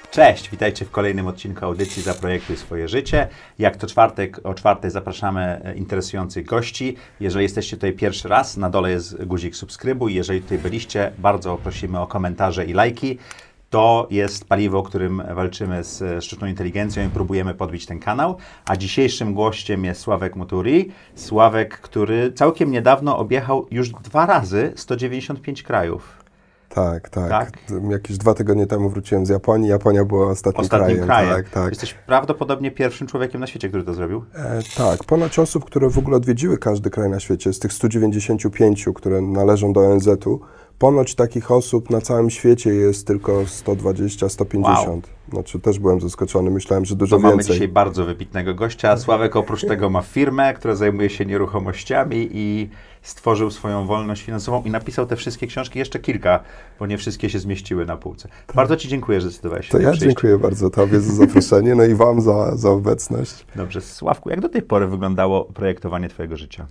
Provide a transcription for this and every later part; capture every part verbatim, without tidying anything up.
Cześć, witajcie w kolejnym odcinku audycji Zaprojektuj swoje życie. Jak to czwartek, o czwartej zapraszamy interesujących gości. Jeżeli jesteście tutaj pierwszy raz, na dole jest guzik subskrybuj. Jeżeli tutaj byliście, bardzo prosimy o komentarze i lajki. To jest paliwo, którym walczymy z sztuczną inteligencją i próbujemy podbić ten kanał. A dzisiejszym gościem jest Sławek Muturi. Sławek, który całkiem niedawno objechał już dwa razy sto dziewięćdziesiąt pięć krajów. Tak, tak, tak. Jakieś dwa tygodnie temu wróciłem z Japonii. Japonia była ostatnim, ostatnim krajem. krajem. Tak, tak. Jesteś prawdopodobnie pierwszym człowiekiem na świecie, który to zrobił? E, tak, ponoć osób, które w ogóle odwiedziły każdy kraj na świecie, z tych stu dziewięćdziesięciu pięciu, które należą do O N Z u, ponoć takich osób na całym świecie jest tylko sto dwadzieścia, sto pięćdziesiąt. Wow. Znaczy też byłem zaskoczony, myślałem, że dużo to więcej. Mamy dzisiaj bardzo wybitnego gościa. Sławek oprócz tego ma firmę, która zajmuje się nieruchomościami i stworzył swoją wolność finansową i napisał te wszystkie książki, jeszcze kilka, bo nie wszystkie się zmieściły na półce. Tak. Bardzo Ci dziękuję, że zdecydowałeś się To ja przyjść. dziękuję bardzo Tobie za zaproszenie, no i Wam za, za obecność. Dobrze. Sławku, jak do tej pory wyglądało projektowanie Twojego życia?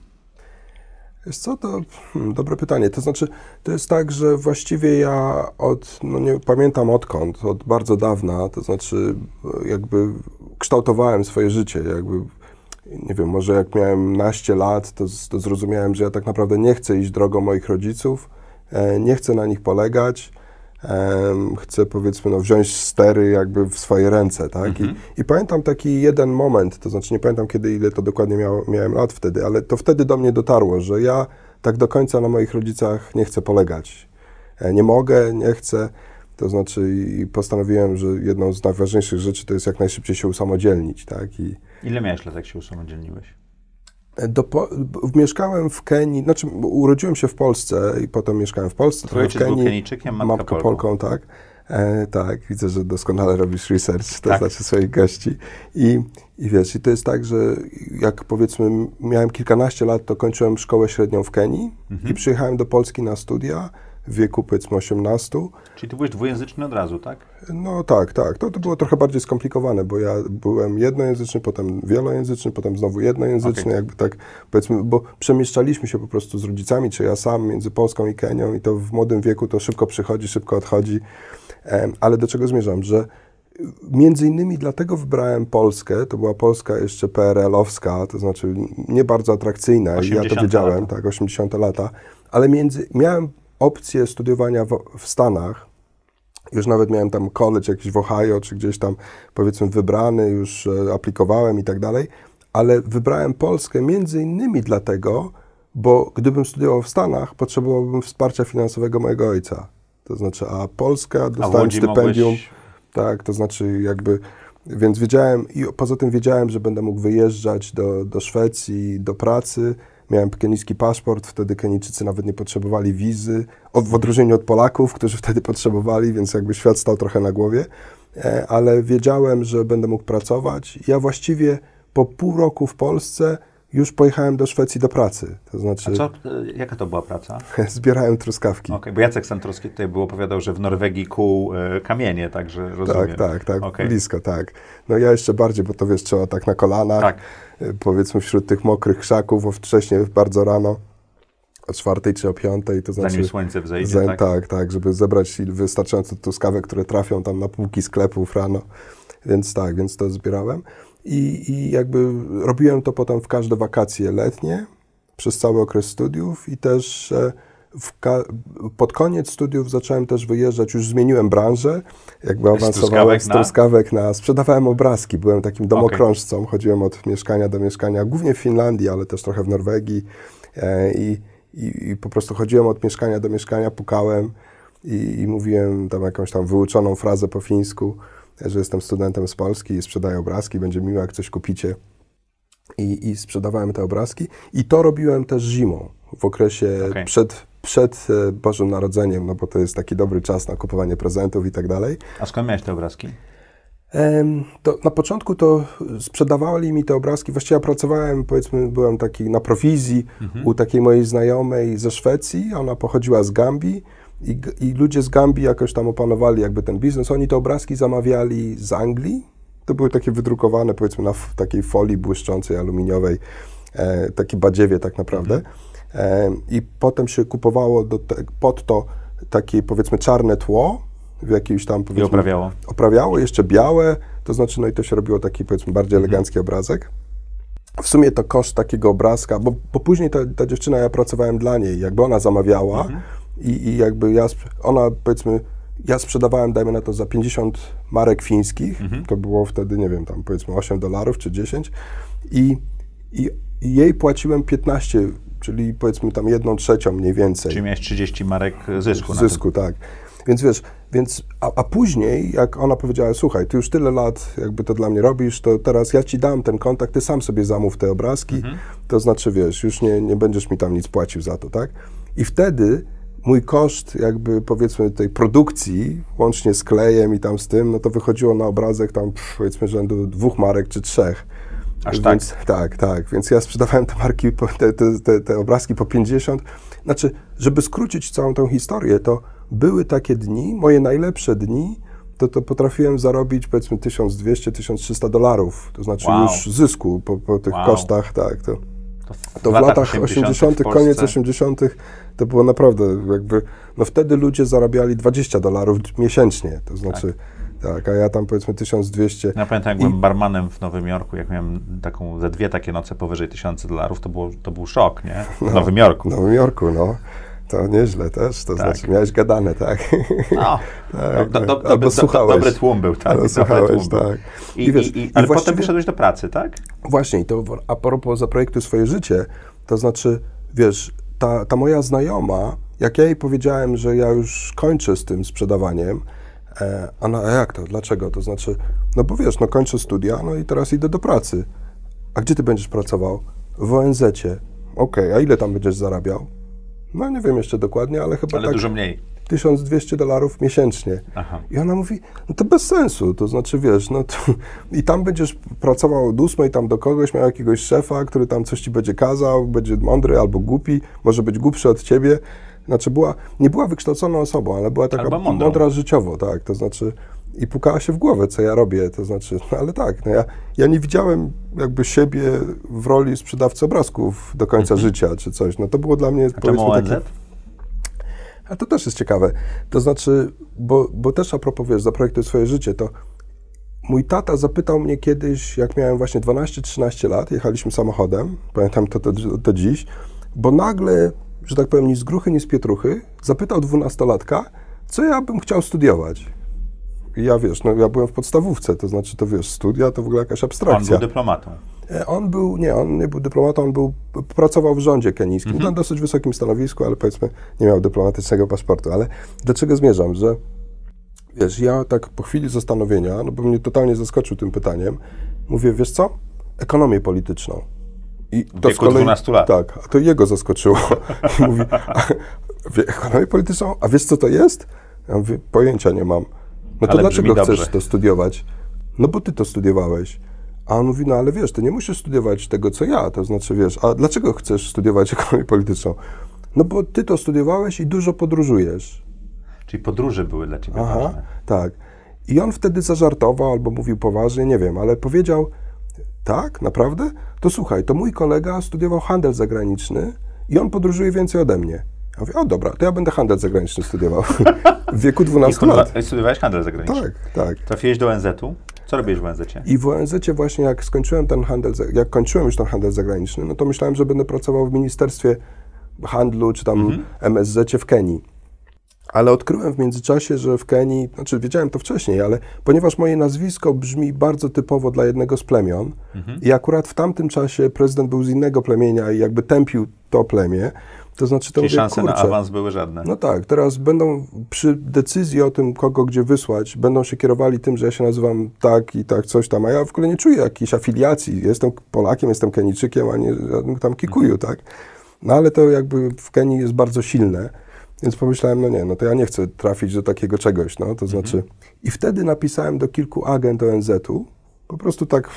Wiesz co, to hmm, dobre pytanie. To znaczy, to jest tak, że właściwie ja od, no nie pamiętam odkąd, od bardzo dawna, to znaczy jakby kształtowałem swoje życie, jakby, nie wiem, może jak miałem naście lat, to, to zrozumiałem, że ja tak naprawdę nie chcę iść drogą moich rodziców, e, nie chcę na nich polegać, e, chcę, powiedzmy, no, wziąć stery jakby w swoje ręce, tak? Mhm. I, I pamiętam taki jeden moment, to znaczy nie pamiętam kiedy, ile to dokładnie miało, miałem lat wtedy, ale to wtedy do mnie dotarło, że ja tak do końca na moich rodzicach nie chcę polegać. E, nie mogę, nie chcę, to znaczy i postanowiłem, że jedną z najważniejszych rzeczy to jest jak najszybciej się usamodzielnić, tak? I ile miałeś lat, jak się usamodzielniłeś? Do po, mieszkałem w Kenii, znaczy urodziłem się w Polsce i potem mieszkałem w Polsce. Twój ojciec był Kenijczykiem, matka matkę Polką. Polką, tak. E, tak, widzę, że doskonale robisz research, to tak. znaczy swoich gości. I, I wiesz, i to jest tak, że jak powiedzmy miałem kilkanaście lat, to kończyłem szkołę średnią w Kenii mhm. i przyjechałem do Polski na studia w wieku powiedzmy osiemnastu. Czyli ty byłeś dwujęzyczny od razu, tak? No tak, tak. To, to było trochę bardziej skomplikowane, bo ja byłem jednojęzyczny, potem wielojęzyczny, potem znowu jednojęzyczny, okay. jakby tak powiedzmy, bo przemieszczaliśmy się po prostu z rodzicami, czy ja sam między Polską i Kenią i to w młodym wieku to szybko przychodzi, szybko odchodzi. Ale do czego zmierzam? Że między innymi dlatego wybrałem Polskę, to była Polska jeszcze P R L-owska, to znaczy nie bardzo atrakcyjna, ja to wiedziałem, lata. tak, osiemdziesiąte lata, ale między, miałem opcję studiowania w, w Stanach, już nawet miałem tam college jakiś w Ohio, czy gdzieś tam powiedzmy wybrany, już e, aplikowałem i tak dalej, ale wybrałem Polskę między innymi dlatego, bo gdybym studiował w Stanach, potrzebowałbym wsparcia finansowego mojego ojca. To znaczy, a Polska, dostałem stypendium, mogłeś... tak, to znaczy jakby, więc wiedziałem, i poza tym wiedziałem, że będę mógł wyjeżdżać do, do Szwecji, do pracy. Miałem kenijski paszport, wtedy Kenijczycy nawet nie potrzebowali wizy, w odróżnieniu od Polaków, którzy wtedy potrzebowali, więc jakby świat stał trochę na głowie, ale wiedziałem, że będę mógł pracować. Ja właściwie po pół roku w Polsce już pojechałem do Szwecji do pracy. To znaczy, a co, jaka to była praca? Zbierałem truskawki. Okej, okay, bo Jacek Santorski tutaj był opowiadał, że w Norwegii kuł y, kamienie, także rozumiem. Tak, tak, tak, okay. blisko, tak. No ja jeszcze bardziej, bo to wiesz, trzeba tak na kolanach, tak. y, powiedzmy wśród tych mokrych krzaków, o wcześnie, bardzo rano, o czwartej czy o piątej, to znaczy... Zanim słońce wzejdzie, za, tak? Tak, tak, żeby zebrać wystarczająco truskawek, które trafią tam na półki sklepów rano, więc tak, więc to zbierałem. I, I jakby robiłem to potem w każde wakacje letnie, przez cały okres studiów i też e, w pod koniec studiów zacząłem też wyjeżdżać, już zmieniłem branżę, jakby awansowałem z truskawek na... na... Sprzedawałem obrazki, byłem takim domokrążcą, okay. chodziłem od mieszkania do mieszkania, głównie w Finlandii, ale też trochę w Norwegii e, i, i, i po prostu chodziłem od mieszkania do mieszkania, pukałem i, i mówiłem tam jakąś tam wyuczoną frazę po fińsku, że jestem studentem z Polski i sprzedaję obrazki, będzie miło, jak coś kupicie. I, i sprzedawałem te obrazki. I to robiłem też zimą, w okresie okay. przed, przed Bożym Narodzeniem, no bo to jest taki dobry czas na kupowanie prezentów i tak dalej. A skąd miałeś te obrazki? Um, to na początku to sprzedawali mi te obrazki, właściwie ja pracowałem, powiedzmy, byłem taki na prowizji mhm. u takiej mojej znajomej ze Szwecji, ona pochodziła z Gambii. I, I ludzie z Gambii jakoś tam opanowali jakby ten biznes. Oni te obrazki zamawiali z Anglii. To były takie wydrukowane, powiedzmy, na f- takiej folii błyszczącej, aluminiowej, e, takie badziewie tak naprawdę. Mm. E, I potem się kupowało do te, pod to takie, powiedzmy, czarne tło w jakiejś tam, I oprawiało. Oprawiało, jeszcze białe, to znaczy, no i to się robiło taki, powiedzmy, bardziej elegancki mhm. obrazek. W sumie to koszt takiego obrazka, bo, bo później ta, ta dziewczyna, ja pracowałem dla niej, jakby ona zamawiała mhm. i, i jakby ja, ona, powiedzmy, ja sprzedawałem, dajmy na to, za pięćdziesiąt marek fińskich, mhm. to było wtedy, nie wiem, tam powiedzmy osiem dolarów czy dziesięć i, i, i jej płaciłem piętnaście, czyli powiedzmy tam jedną trzecią mniej więcej. Czyli miałeś trzydzieści marek zysku. Zysku, tak. Więc wiesz, więc, a, a później, jak ona powiedziała, słuchaj, ty już tyle lat jakby to dla mnie robisz, to teraz ja ci dam ten kontakt, ty sam sobie zamów te obrazki, mhm. to znaczy, wiesz, już nie, nie będziesz mi tam nic płacił za to, tak? I wtedy mój koszt jakby, powiedzmy, tej produkcji, łącznie z klejem i tam z tym, no to wychodziło na obrazek tam, pff, powiedzmy, rzędu dwóch marek czy trzech. Aż więc, tak? Tak, tak. Więc ja sprzedawałem te marki, te, te, te, te obrazki po pięćdziesiąt. Znaczy, żeby skrócić całą tą historię, to były takie dni, moje najlepsze dni, to, to potrafiłem zarobić powiedzmy tysiąc dwieście do tysiąc trzysta dolarów. To znaczy wow. już zysku po, po tych wow. kosztach, tak. To, to w, to w latach osiemdziesiątych, koniec osiemdziesiątych to było naprawdę jakby, no wtedy ludzie zarabiali dwadzieścia dolarów miesięcznie, to znaczy tak. Tak, a ja tam powiedzmy tysiąc dwieście. Ja pamiętam, jak I... byłem barmanem w Nowym Jorku, jak miałem taką, ze dwie takie noce powyżej tysiąca dolarów, to, było, to był szok, nie? W no, Nowym Jorku. W Nowym Jorku, no. To nieźle też, to tak. znaczy miałeś gadane, tak? No, tak, do, do, tak. Albo do, słuchałeś. Dobry tłum był, tak? Albo słuchałeś, był. tak. I, I, wiesz, i, i, ale i właściwie... potem wyszedłeś do pracy, tak? Właśnie, i to a propos Zaprojektuj swoje życie, to znaczy, wiesz, ta, ta moja znajoma, jak ja jej powiedziałem, że ja już kończę z tym sprzedawaniem, e, ona, a jak to, dlaczego? To znaczy, no bo wiesz, no kończę studia, no i teraz idę do pracy. A gdzie ty będziesz pracował? W O N zecie. Okej, okay, a ile tam będziesz zarabiał? No nie wiem jeszcze dokładnie, ale chyba ale tak dużo mniej. tysiąc dwieście dolarów miesięcznie. Aha. I ona mówi, no to bez sensu, to znaczy wiesz, no to, i tam będziesz pracował od ósmej tam do kogoś, miał jakiegoś szefa, który tam coś ci będzie kazał, będzie mądry albo głupi, może być głupszy od ciebie. Znaczy była, nie była wykształconą osobą, ale była taka mądra życiowo, tak, to znaczy i pukała się w głowę, co ja robię, to znaczy, no ale tak, no ja, ja nie widziałem jakby siebie w roli sprzedawcy obrazków do końca mm-hmm. życia, czy coś, no to było dla mnie, a powiedzmy O N Z? takie... A to też jest ciekawe, to znaczy, bo, bo też a propos, wiesz, Zaprojektuj swoje życie, to mój tata zapytał mnie kiedyś, jak miałem właśnie dwanaście trzynaście lat, jechaliśmy samochodem, pamiętam to, to, to dziś, bo nagle, że tak powiem, ni z gruchy, ni z pietruchy, zapytał dwunastolatka, co ja bym chciał studiować. I ja, wiesz, no ja byłem w podstawówce, to znaczy, to wiesz, studia to w ogóle jakaś abstrakcja. On był dyplomatą. On był, nie, on nie był dyplomatą, on był, pracował w rządzie kenijskim, mm-hmm. na dosyć wysokim stanowisku, ale powiedzmy, nie miał dyplomatycznego paszportu. Ale do czego zmierzam, że wiesz, ja tak po chwili zastanowienia, no bo mnie totalnie zaskoczył tym pytaniem, mówię, wiesz co, ekonomię polityczną. I w to wieku z kolei, dwunastu lat. Tak, a to jego zaskoczyło. I mówi, a, ekonomię polityczną, a wiesz co to jest? Ja mówię, pojęcia nie mam. No to ale dlaczego chcesz dobrze. to studiować? No bo ty to studiowałeś. A on mówi, no ale wiesz, ty nie musisz studiować tego, co ja, to znaczy, wiesz, a dlaczego chcesz studiować ekonomię polityczną? No bo ty to studiowałeś i dużo podróżujesz. Czyli podróże były dla ciebie Aha, ważne. Tak. I on wtedy zażartował albo mówił poważnie, nie wiem, ale powiedział, tak, naprawdę? To słuchaj, to mój kolega studiował handel zagraniczny i on podróżuje więcej ode mnie. Ja mówię, o dobra, to ja będę handel zagraniczny studiował. W wieku dwunastu lat. I studiowałeś handel zagraniczny? Tak, tak. Trafiłeś do O N Z-u? Co robiłeś w O N Z-cie? I w O N Z-cie właśnie jak skończyłem ten handel, jak kończyłem już ten handel zagraniczny, no to myślałem, że będę pracował w Ministerstwie Handlu, czy tam mhm. M S Z-cie w Kenii. Ale odkryłem w międzyczasie, że w Kenii, znaczy wiedziałem to wcześniej, ale ponieważ moje nazwisko brzmi bardzo typowo dla jednego z plemion mhm. i akurat w tamtym czasie prezydent był z innego plemienia i jakby tępił to plemię, to znaczy to Czyli mówię, szanse kurczę, na awans były żadne. No tak, teraz będą przy decyzji o tym, kogo gdzie wysłać, będą się kierowali tym, że ja się nazywam tak i tak, coś tam, a ja w ogóle nie czuję jakiejś afiliacji. Jestem Polakiem, jestem Kenijczykiem, a nie tam Kikuju, mhm. tak? No ale to jakby w Kenii jest bardzo silne, więc pomyślałem, no nie, no to ja nie chcę trafić do takiego czegoś, no to znaczy... Mhm. I wtedy napisałem do kilku agent O N Z-u, po prostu tak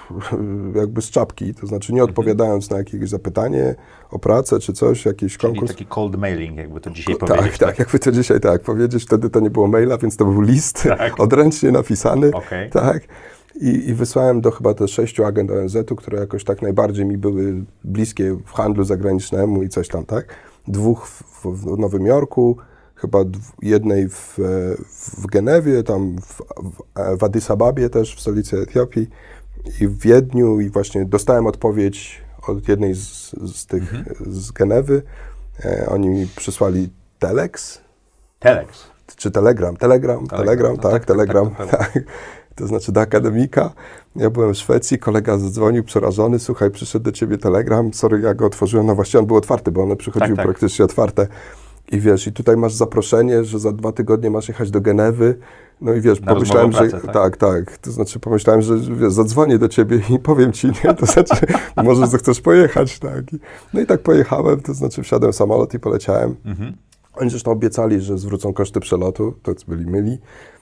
jakby z czapki, to znaczy nie odpowiadając na jakieś zapytanie o pracę czy coś, jakiś Czyli konkurs. taki cold mailing, jakby to dzisiaj tak, powiedzieć. Tak, tak, jakby to dzisiaj tak powiedzieć. Wtedy to nie było maila, więc to był list tak. odręcznie napisany. Okay. Tak. I, I wysłałem do chyba te sześciu agent O N Z-u, które jakoś tak najbardziej mi były bliskie w handlu zagranicznemu i coś tam, tak? Dwóch w, w Nowym Jorku, chyba jednej w, w Genewie, tam w, w Addis Ababie też, w stolicy Etiopii i w Wiedniu i właśnie dostałem odpowiedź od jednej z, z tych, mhm. z Genewy. E, oni mi przysłali telex. Telex? Czy telegram? Telegram, telegram, telegram no tak, tak, telegram, tak, tak, tak. To znaczy do akademika. Ja byłem w Szwecji, kolega zadzwonił przerażony, słuchaj, przyszedł do ciebie telegram, sorry, ja go otworzyłem, no właściwie on był otwarty, bo one przychodziły tak, tak. praktycznie otwarte. I wiesz, i tutaj masz zaproszenie, że za dwa tygodnie masz jechać do Genewy, no i wiesz, na pomyślałem, że pracę, tak? tak, tak, to znaczy pomyślałem, że wiesz, zadzwonię do ciebie i powiem ci, nie, to znaczy może zechcesz pojechać, tak. I, no i tak pojechałem, to znaczy wsiadłem w samolot i poleciałem. Mhm. Oni zresztą obiecali, że zwrócą koszty przelotu, to byli myli.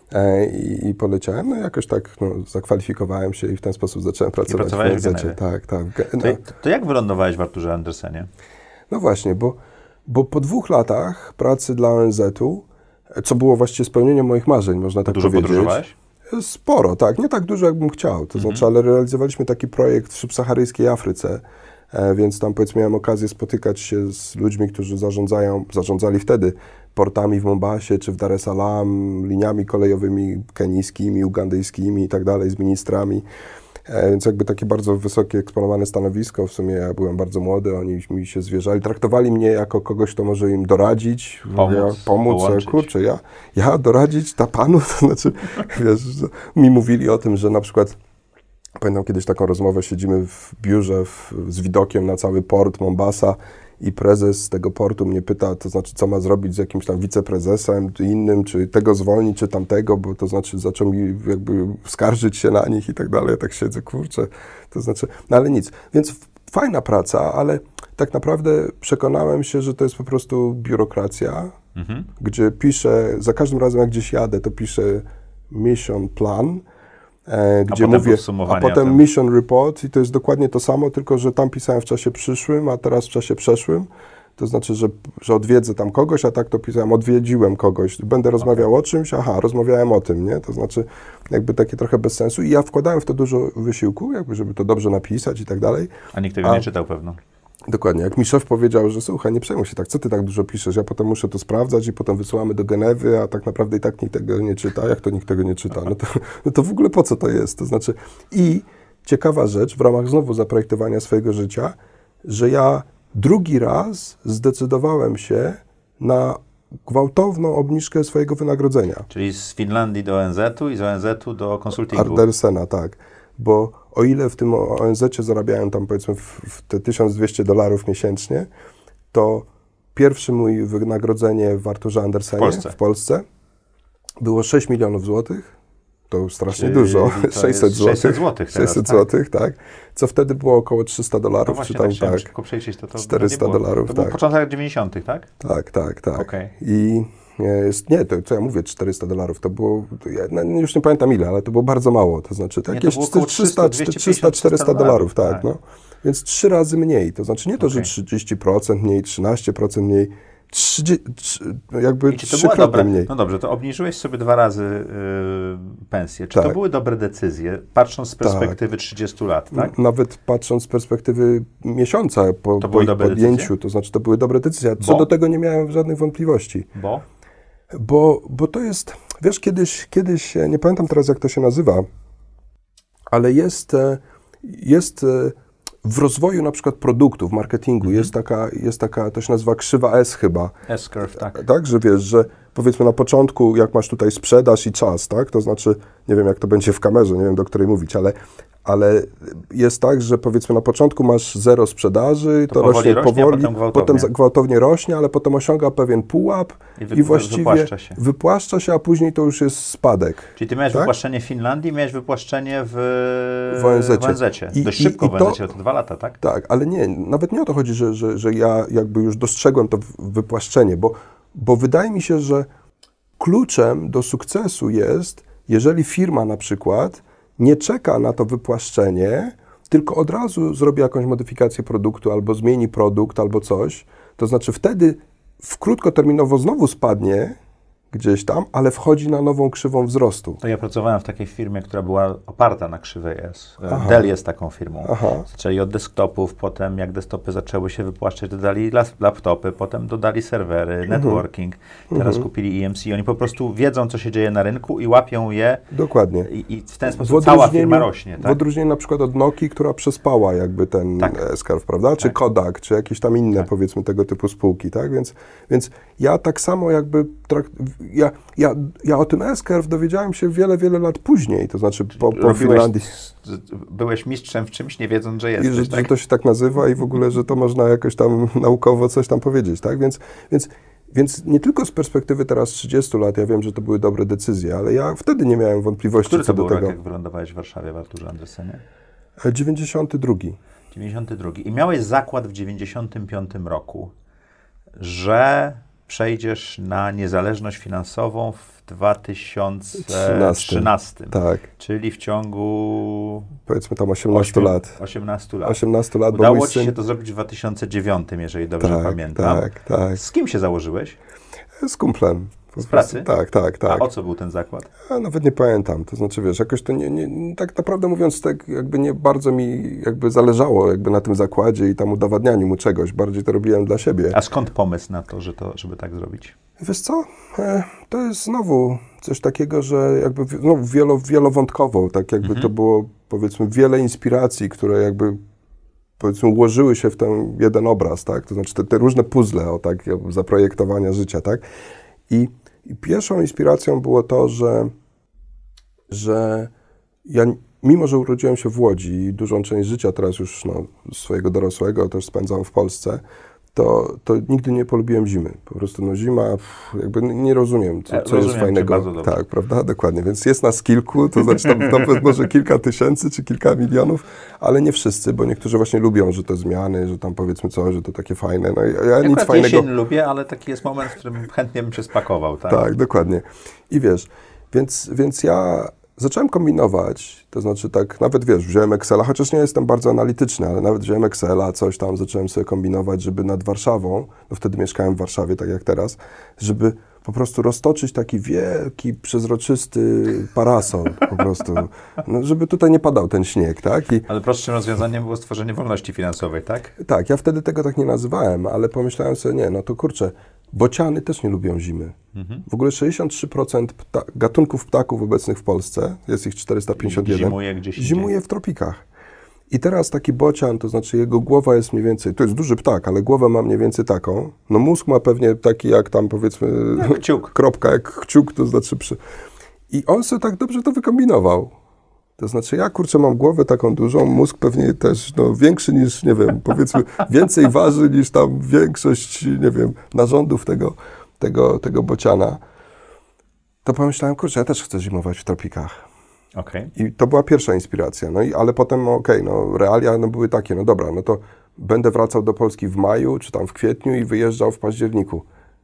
I, I poleciałem, no jakoś tak no, zakwalifikowałem się i w ten sposób zacząłem pracować w O N Z-cie. Tak, tak. No. To, to jak wylądowałeś w Arturze Andersenie? No właśnie, bo, bo po dwóch latach pracy dla O N Z-u, co było właściwie spełnieniem moich marzeń, można tak dużo powiedzieć. Dużo podróżowałeś? Sporo, tak. Nie tak dużo, jakbym chciał. To mhm. znaczy, ale realizowaliśmy taki projekt w subsaharyjskiej Afryce, e, więc tam powiedzmy miałem okazję spotykać się z ludźmi, którzy zarządzają, zarządzali wtedy portami w Mombasie czy w Dar es Salaam, liniami kolejowymi kenijskimi, ugandyjskimi i tak dalej, z ministrami. E, więc jakby takie bardzo wysokie, eksponowane stanowisko. W sumie ja byłem bardzo młody, oni mi się zwierzali. Traktowali mnie jako kogoś, kto może im doradzić, pomóc, ja, pomóc. Kurczę, ja, ja doradzić ta panu, to znaczy, wiesz, mi mówili o tym, że na przykład pamiętam kiedyś taką rozmowę, siedzimy w biurze w, z widokiem na cały port Mombasa i prezes tego portu mnie pyta, to znaczy, co ma zrobić z jakimś tam wiceprezesem, czy innym, czy tego zwolnić, czy tamtego, bo to znaczy zaczął mi jakby skarżyć się na nich i tak dalej. Ja tak siedzę, kurczę, to znaczy, no ale nic. Więc fajna praca, ale tak naprawdę przekonałem się, że to jest po prostu biurokracja, mhm. gdzie piszę, za każdym razem jak gdzieś jadę, to piszę mission plan, E, gdzie a potem mówię, a potem mission report i to jest dokładnie to samo, tylko że tam pisałem w czasie przyszłym, a teraz w czasie przeszłym. To znaczy, że, że odwiedzę tam kogoś, a tak to pisałem, odwiedziłem kogoś. Będę rozmawiał okay. o czymś, aha, rozmawiałem o tym, nie? To znaczy, jakby takie trochę bez sensu. I ja wkładałem w to dużo wysiłku, jakby, żeby to dobrze napisać i tak dalej. A nikt tego a, nie czytał pewno. Dokładnie. Jak mi szef powiedział, że słuchaj, nie przejmuj się tak, co ty tak dużo piszesz, ja potem muszę to sprawdzać i potem wysyłamy do Genewy, a tak naprawdę i tak nikt tego nie czyta. Jak to nikt tego nie czyta? No to, no to w ogóle po co to jest? To znaczy, i ciekawa rzecz, w ramach znowu zaprojektowania swojego życia, że ja drugi raz zdecydowałem się na gwałtowną obniżkę swojego wynagrodzenia. Czyli z Finlandii do O N Z-u i z O N Z-u do konsultingu. Andersena, tak. Bo o ile w tym O N Z-cie zarabiałem tam powiedzmy w, w te tysiąc dwieście dolarów miesięcznie, to pierwsze moje wynagrodzenie w Arturze Andersenie w Polsce, w Polsce było sześć milionów złotych. To strasznie Czyli dużo. sześćset złotych. sześćset złotych teraz, sześćset złotych, tak. tak. Co wtedy było około trzysta dolarów, no czy tam tak. tak. Szybko przejrzeć, to, to czterysta dolarów, To tak. był początek lat dziewięćdziesiątych, tak? Tak, tak, tak. Okay. I jest, nie, to co ja mówię, czterysta dolarów, to było, to ja no, już nie pamiętam ile, ale to było bardzo mało, to znaczy to nie, jakieś to trzysta czterysta dolarów, tak, tak, no. Więc trzy razy mniej, to znaczy nie to, okay. że trzydzieści procent mniej, trzynaście procent mniej, trzydzieści, jakby trzykrotnie mniej. No dobrze, to obniżyłeś sobie dwa razy yy, pensję. Czy tak. to były dobre decyzje, patrząc z perspektywy tak. trzydziestu lat, tak? Nawet patrząc z perspektywy miesiąca po, to po ich podjęciu, decyzje? To znaczy to były dobre decyzje. Co Bo? do tego nie miałem żadnych wątpliwości. Bo? Bo, bo to jest, wiesz, kiedyś, kiedyś, nie pamiętam teraz jak to się nazywa, ale jest, jest w rozwoju na przykład produktu, w marketingu mm-hmm. jest taka, jest taka, to się nazywa krzywa S chyba. S-curve, tak. Tak, że wiesz, że powiedzmy na początku, jak masz tutaj sprzedaż i czas, tak, to znaczy, nie wiem jak to będzie w kamerze, nie wiem do której mówić, ale, ale jest tak, że powiedzmy na początku masz zero sprzedaży, to, to rośnie powoli, rośnie, potem, gwałtownie. potem gwałtownie rośnie, ale potem osiąga pewien pułap i, wy, i właściwie wypłaszcza się. wypłaszcza się, a później to już jest spadek. Czyli ty miałeś tak? wypłaszczenie w Finlandii, miałeś wypłaszczenie w, w O N Z-cie. W O N Z-cie. Dość i, szybko i, w O N Z-cie, to, to dwa lata, tak? Tak, ale nie, nawet nie o to chodzi, że, że, że ja jakby już dostrzegłem to wypłaszczenie, bo, bo wydaje mi się, że kluczem do sukcesu jest, jeżeli firma na przykład nie czeka na to wypłaszczenie, tylko od razu zrobi jakąś modyfikację produktu, albo zmieni produkt, albo coś, to znaczy wtedy w krótkoterminowo znowu spadnie, gdzieś tam, ale wchodzi na nową krzywą wzrostu. To ja pracowałem w takiej firmie, która była oparta na krzywej S. Aha. Dell jest taką firmą. Aha. Zaczęli od desktopów, potem jak desktopy zaczęły się wypłaszczać, dodali las- laptopy, potem dodali serwery, Mhm. networking, teraz kupili E M C. Oni po prostu wiedzą, co się dzieje na rynku i łapią je Dokładnie. i, i w ten sposób cała firma rośnie. W Tak? odróżnieniu na przykład od Nokii, która przespała jakby ten Tak. S-Curve, prawda? Czy Tak. Kodak, czy jakieś tam inne Tak. powiedzmy tego typu spółki, tak? Więc, więc ja tak samo jakby, trak- ja, ja, ja o tym S-Curve dowiedziałem się wiele, wiele lat później, to znaczy po, po Robiłeś, Finlandii. byłeś mistrzem w czymś, nie wiedząc, że I jesteś. że, tak? że to się tak nazywa i w ogóle, że to można jakoś tam naukowo coś tam powiedzieć, tak? Więc, więc, więc nie tylko z perspektywy teraz trzydziestu lat, ja wiem, że to były dobre decyzje, ale ja wtedy nie miałem wątpliwości Który co to do był tego. rok, jak wylądowałeś w Warszawie w Arturze Andressenie? dziewięćdziesiąty drugi. dziewięćdziesiąty drugi. I miałeś zakład w dziewięćdziesiątym piątym roku, że przejdziesz na niezależność finansową w dwa tysiące trzynastym. Tak, Czyli w ciągu powiedzmy tam osiemnaście lat. osiemnastu lat. osiemnaście lat, bo Udało mój ci syn... się to zrobić w dwa tysiące dziewiątym, jeżeli dobrze tak, pamiętam. tak, tak. Z kim się założyłeś? Z kumplem. Po Z prostu. pracy? Tak, tak, tak. A o co był ten zakład? A nawet nie pamiętam, to znaczy wiesz, jakoś to nie, nie, tak naprawdę mówiąc, tak jakby nie bardzo mi jakby zależało jakby na tym zakładzie i tam udowadnianiu mu czegoś, bardziej to robiłem dla siebie. A skąd pomysł na to, że to, żeby tak zrobić? Wiesz co, e, to jest znowu coś takiego, że jakby wi- no, wielo, wielowątkowo, tak jakby Mhm. to było powiedzmy wiele inspiracji, które jakby powiedzmy ułożyły się w ten jeden obraz, tak, to znaczy te, te różne puzzle, o tak, zaprojektowania życia, tak, i I pierwszą inspiracją było to, że, że ja, mimo że urodziłem się w Łodzi i dużą część życia teraz już no, swojego dorosłego też spędzam w Polsce, to, to nigdy nie polubiłem zimy. Po prostu no, zima, pff, jakby nie rozumiem, co, co Rozumiem jest cię fajnego. bardzo dobrze. Tak, prawda? Dokładnie. Więc jest nas kilku, to znaczy tam, tam może kilka tysięcy czy kilka milionów, ale nie wszyscy, bo niektórzy właśnie lubią, że to zmiany, że tam powiedzmy coś, że to takie fajne. No, ja, ja nic Akurat fajnego. jesień lubię, ale taki jest moment, w którym chętnie bym się spakował. Tak, Tak, dokładnie. I wiesz, więc, więc ja zacząłem kombinować, to znaczy tak, nawet wiesz, wziąłem Excela, chociaż nie jestem bardzo analityczny, ale nawet wziąłem Excela, coś tam zacząłem sobie kombinować, żeby nad Warszawą, no wtedy mieszkałem w Warszawie, tak jak teraz, żeby po prostu roztoczyć taki wielki, przezroczysty parasol po prostu, no, żeby tutaj nie padał ten śnieg, tak? I Ale prostszym rozwiązaniem było stworzenie wolności finansowej, tak? tak, ja wtedy tego tak nie nazywałem, ale pomyślałem sobie, nie, no to kurczę, bociany też nie lubią zimy. Mhm. W ogóle sześćdziesiąt trzy procent pta- gatunków ptaków obecnych w Polsce, jest ich czterysta pięćdziesiąt jeden, Zimuje gdzieś indziej. zimuje w tropikach. I teraz taki bocian, to znaczy jego głowa jest mniej więcej, to jest duży ptak, ale głowę ma mniej więcej taką, no mózg ma pewnie taki jak tam powiedzmy Jak kciuk. kropka, jak kciuk, to znaczy przy... I on sobie tak dobrze to wykombinował. To znaczy ja, kurczę, mam głowę taką dużą, mózg pewnie też no, większy niż, nie wiem, powiedzmy, więcej waży niż tam większość, nie wiem, narządów tego, tego, tego bociana. To pomyślałem, kurczę, ja też chcę zimować w tropikach. Okej. I to była pierwsza inspiracja. No i, ale potem, okej, no realia no, były takie, no dobra, no to będę wracał do Polski w maju, czy tam w kwietniu i wyjeżdżał w październiku.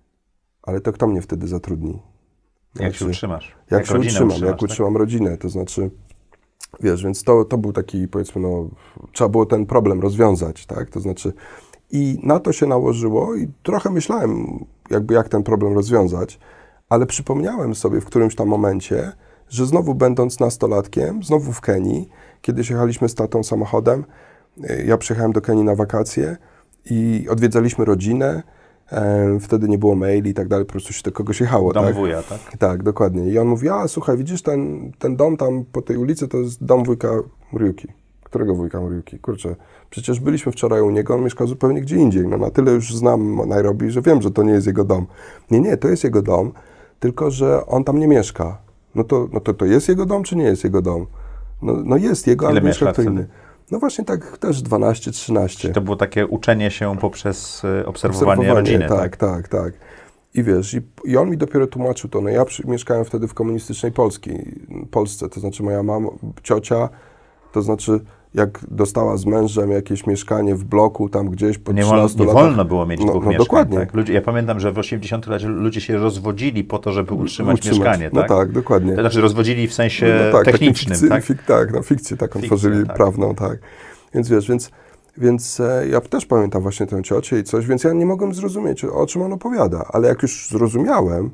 Ale to kto mnie wtedy zatrudni? Jak się Znaczy, utrzymasz? Jak, się rodzinę utrzymam, utrzymasz, jak tak? utrzymam rodzinę, to znaczy, wiesz, więc to, to był taki, powiedzmy, no, trzeba było ten problem rozwiązać, tak, to znaczy i na to się nałożyło i trochę myślałem, jakby jak ten problem rozwiązać, ale przypomniałem sobie w którymś tam momencie, że znowu będąc nastolatkiem, znowu w Kenii, kiedyś jechaliśmy z tatą samochodem, y, ja przyjechałem do Kenii na wakacje i odwiedzaliśmy rodzinę, e, wtedy nie było maili i tak dalej, po prostu się do kogoś jechało, Dom tak? wuja, tak? Tak, dokładnie. I on mówi, a słuchaj, widzisz ten, ten dom tam po tej ulicy, to jest dom wujka Muriuki. Którego wujka Muriuki? Kurczę, przecież byliśmy wczoraj u niego, on mieszkał zupełnie gdzie indziej. No na tyle już znam Nairobi, że wiem, że to nie jest jego dom. Nie, nie, to jest jego dom, tylko że on tam nie mieszka. No to, no to, to jest jego dom, czy nie jest jego dom? No, no jest jego, ale Ile miałeś mieszka lat kto wtedy? inny. No właśnie tak też dwanaście trzynaście. To było takie uczenie się poprzez y, obserwowanie, rodziny, tak? tak, tak, tak. I wiesz, i, i on mi dopiero tłumaczył to. No ja przy, mieszkałem wtedy w komunistycznej Polski, Polsce, to znaczy moja mama, ciocia, to znaczy jak dostała z mężem jakieś mieszkanie w bloku tam gdzieś po Nie, wol, trzynastu nie latach. wolno było mieć No, dwóch no mieszkań. dokładnie. Tak? Ludzie, ja pamiętam, że w osiemdziesiątych latach ludzie się rozwodzili po to, żeby utrzymać, Utrzymać. mieszkanie, No tak? tak, dokładnie. To znaczy rozwodzili w sensie No tak, technicznym, fikcy, tak? Fik, tak, no fikcję taką Fikcję, tworzyli tak. prawną, tak. Więc wiesz, więc, więc e, ja też pamiętam właśnie tę ciocię i coś, więc ja nie mogłem zrozumieć, o czym on opowiada, ale jak już zrozumiałem,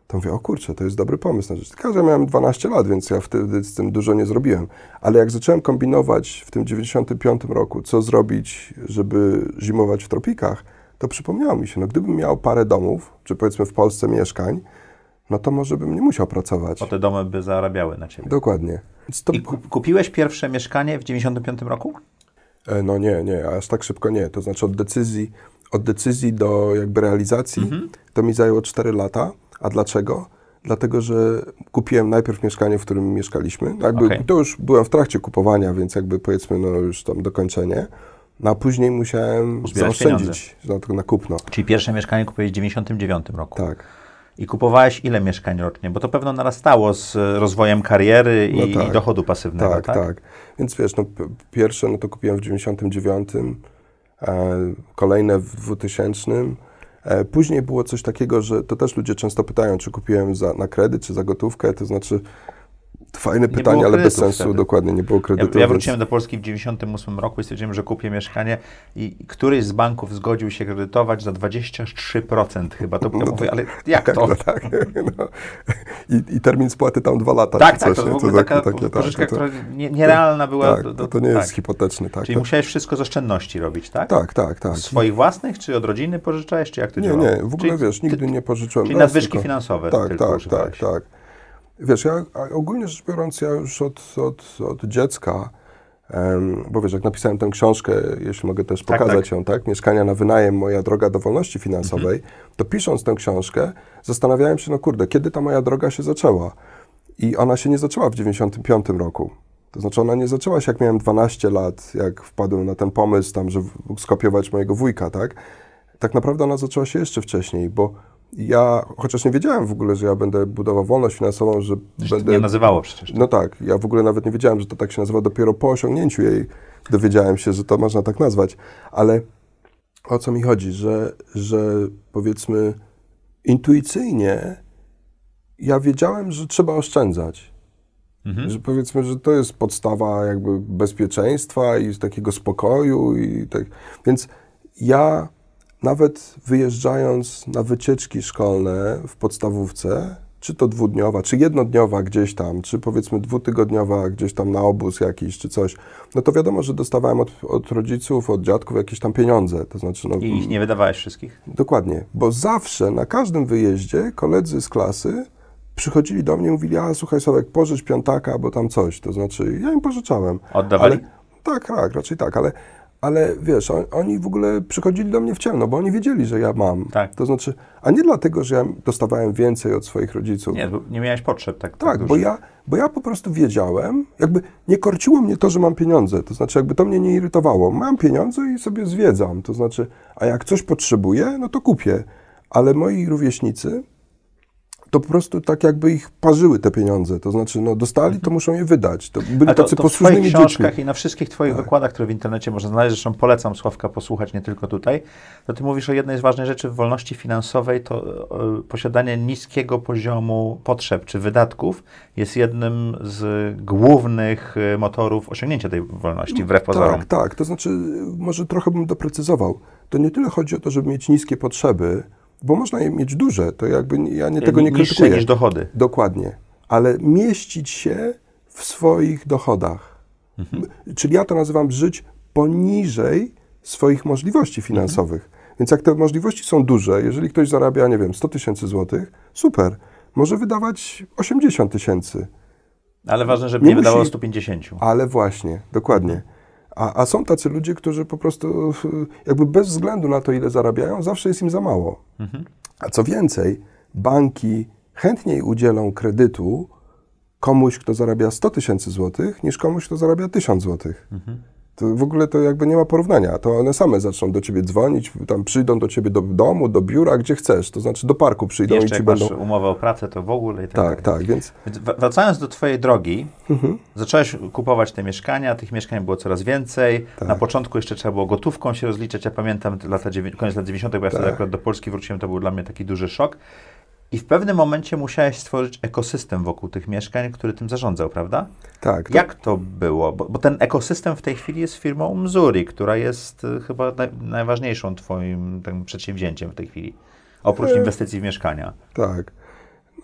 to mówię, o kurczę, to jest dobry pomysł na rzecz. Tylko, że miałem dwanaście lat, więc ja wtedy z tym dużo nie zrobiłem. Ale jak zacząłem kombinować w tym dziewięćdziesiątym piątym roku, co zrobić, żeby zimować w tropikach, to przypomniało mi się, no gdybym miał parę domów, czy powiedzmy w Polsce mieszkań, no to może bym nie musiał pracować. Bo te domy by zarabiały na ciebie. Dokładnie. Więc to... I kupiłeś pierwsze mieszkanie w dziewięćdziesiątym piątym roku? E, no nie, nie, aż tak szybko nie. To znaczy od decyzji, od decyzji do jakby realizacji mhm. to mi zajęło cztery lata. A dlaczego? Dlatego, że kupiłem najpierw mieszkanie, w którym mieszkaliśmy. Jakby okay. To już byłem w trakcie kupowania, więc jakby powiedzmy no już tam dokończenie. No a później musiałem zaoszczędzić na, na kupno. Czyli pierwsze mieszkanie kupiłeś w dziewięćdziesiątym dziewiątym roku. Tak. I kupowałeś ile mieszkań rocznie? Bo to pewno narastało z rozwojem kariery i, no tak, i dochodu pasywnego, tak? Tak, tak. Więc wiesz, no, pierwsze no to kupiłem w dziewięćdziesiątym dziewiątym, e, kolejne w dwutysięcznym. E, później było coś takiego, że to też ludzie często pytają, czy kupiłem za, na kredyt, czy za gotówkę, to znaczy fajne pytanie, ale bez sensu, wtedy. Dokładnie, nie było kredytu. Ja, ja wróciłem więc... do Polski w dziewięćdziesiątym ósmym roku i stwierdziłem, że kupię mieszkanie i któryś z banków zgodził się kredytować za dwadzieścia trzy procent chyba. To, no ja mówię, ale jak to? No tak, no. I, I termin spłaty tam dwa lata. Tak, czy tak, coś, to w ogóle taka takie, pożyczka, tak, to, która nie, nierealna była. Tak, do, do, to, to nie jest tak. hipoteczny. Tak, Czyli to... musiałeś wszystko z oszczędności robić, tak? Tak, tak, tak. Z swoich własnych, czy od rodziny pożyczałeś, czy jak to nie, działało? Nie, nie, w ogóle czyli, wiesz, nigdy nie pożyczyłem. Czyli nadwyżki tylko... finansowe tak, tylko tak, używałeś. tak, tak. Wiesz, ja ogólnie rzecz biorąc, ja już od, od, od dziecka, um, bo wiesz, jak napisałem tę książkę, jeśli mogę też tak, pokazać tak. ją, tak, Mieszkania na wynajem, moja droga do wolności finansowej, mhm. to pisząc tę książkę, zastanawiałem się, no kurde, kiedy ta moja droga się zaczęła? I ona się nie zaczęła w dziewięćdziesiątym piątym roku. To znaczy ona nie zaczęła się, jak miałem dwanaście lat, jak wpadłem na ten pomysł tam, że skopiować mojego wujka, tak? Tak naprawdę ona zaczęła się jeszcze wcześniej, bo ja, chociaż nie wiedziałem w ogóle, że ja będę budował wolność finansową, że Przecież będę... nie nazywało przecież. No tak, ja w ogóle nawet nie wiedziałem, że to tak się nazywa, dopiero po osiągnięciu jej dowiedziałem się, że to można tak nazwać. Ale o co mi chodzi, że, że powiedzmy intuicyjnie ja wiedziałem, że trzeba oszczędzać. Mhm. Że powiedzmy, że to jest podstawa jakby bezpieczeństwa i takiego spokoju i tak. Więc ja nawet wyjeżdżając na wycieczki szkolne w podstawówce, czy to dwudniowa, czy jednodniowa gdzieś tam, czy powiedzmy dwutygodniowa gdzieś tam na obóz jakiś, czy coś, no to wiadomo, że dostawałem od, od rodziców, od dziadków jakieś tam pieniądze. To znaczy, no, I ich nie wydawałeś wszystkich? Dokładnie, bo zawsze na każdym wyjeździe koledzy z klasy przychodzili do mnie i mówili, a słuchaj Sławek, pożycz piątaka, bo tam coś. To znaczy, ja im pożyczałem. Oddawali? Ale, tak, tak, raczej tak, ale Ale wiesz, on, oni w ogóle przychodzili do mnie w ciemno, bo oni wiedzieli, że ja mam. Tak. To znaczy, a nie dlatego, że ja dostawałem więcej od swoich rodziców. Nie, bo nie miałeś potrzeb tak Tak, tak bo, ja, bo ja po prostu wiedziałem, jakby nie korciło mnie to, że mam pieniądze. To znaczy, jakby to mnie nie irytowało. Mam pieniądze i sobie zwiedzam. To znaczy, a jak coś potrzebuję, no to kupię. Ale moi rówieśnicy to po prostu tak jakby ich parzyły te pieniądze. To znaczy, no dostali, to muszą je wydać. To byli to, tacy to posłusznymi w Twoich książkach dziećmi. i na wszystkich Twoich Tak. wykładach, które w internecie można znaleźć, zresztą polecam Sławka posłuchać, nie tylko tutaj, to Ty mówisz o jednej z ważnych rzeczy w wolności finansowej, to y, posiadanie niskiego poziomu potrzeb czy wydatków jest jednym z głównych y, motorów osiągnięcia tej wolności, wbrew pozorom. Tak, tak. To znaczy, może trochę bym doprecyzował. To nie tyle chodzi o to, żeby mieć niskie potrzeby, bo można je mieć duże, to jakby ja nie, tego nie Niższe krytykuję. niż dochody. Dokładnie. Ale mieścić się w swoich dochodach. Mhm. Czyli ja to nazywam żyć poniżej swoich możliwości finansowych. Mhm. Więc jak te możliwości są duże, jeżeli ktoś zarabia, nie wiem, sto tysięcy złotych, super. Może wydawać osiemdziesiąt tysięcy. Ale ważne, żeby nie, nie wydawało sto pięćdziesiąt. Ale właśnie, dokładnie. A, a są tacy ludzie, którzy po prostu jakby bez względu na to, ile zarabiają, zawsze jest im za mało. Mhm. A co więcej, banki chętniej udzielą kredytu komuś, kto zarabia sto tysięcy złotych, niż komuś, kto zarabia tysiąc złotych. Mhm. To w ogóle to jakby nie ma porównania. To one same zaczną do ciebie dzwonić, tam przyjdą do ciebie do domu, do biura, gdzie chcesz. To znaczy do parku przyjdą jeszcze i ci jak będą... masz umowę o pracę, to w ogóle i tak Tak, dalej. tak, więc... Więc wracając do twojej drogi, Mhm. zacząłeś kupować te mieszkania, tych mieszkań było coraz więcej. Tak. Na początku jeszcze trzeba było gotówką się rozliczać. Ja pamiętam lata dziewię- koniec lat dziewięćdziesiątych, bo ja Tak. wtedy akurat do Polski wróciłem, to był dla mnie taki duży szok. I w pewnym momencie musiałeś stworzyć ekosystem wokół tych mieszkań, który tym zarządzał, prawda? Tak. To... Jak to było? Bo, bo ten ekosystem w tej chwili jest firmą Mzuri, która jest y, chyba naj, najważniejszą twoim tym przedsięwzięciem w tej chwili. Oprócz E... inwestycji w mieszkania. Tak. No,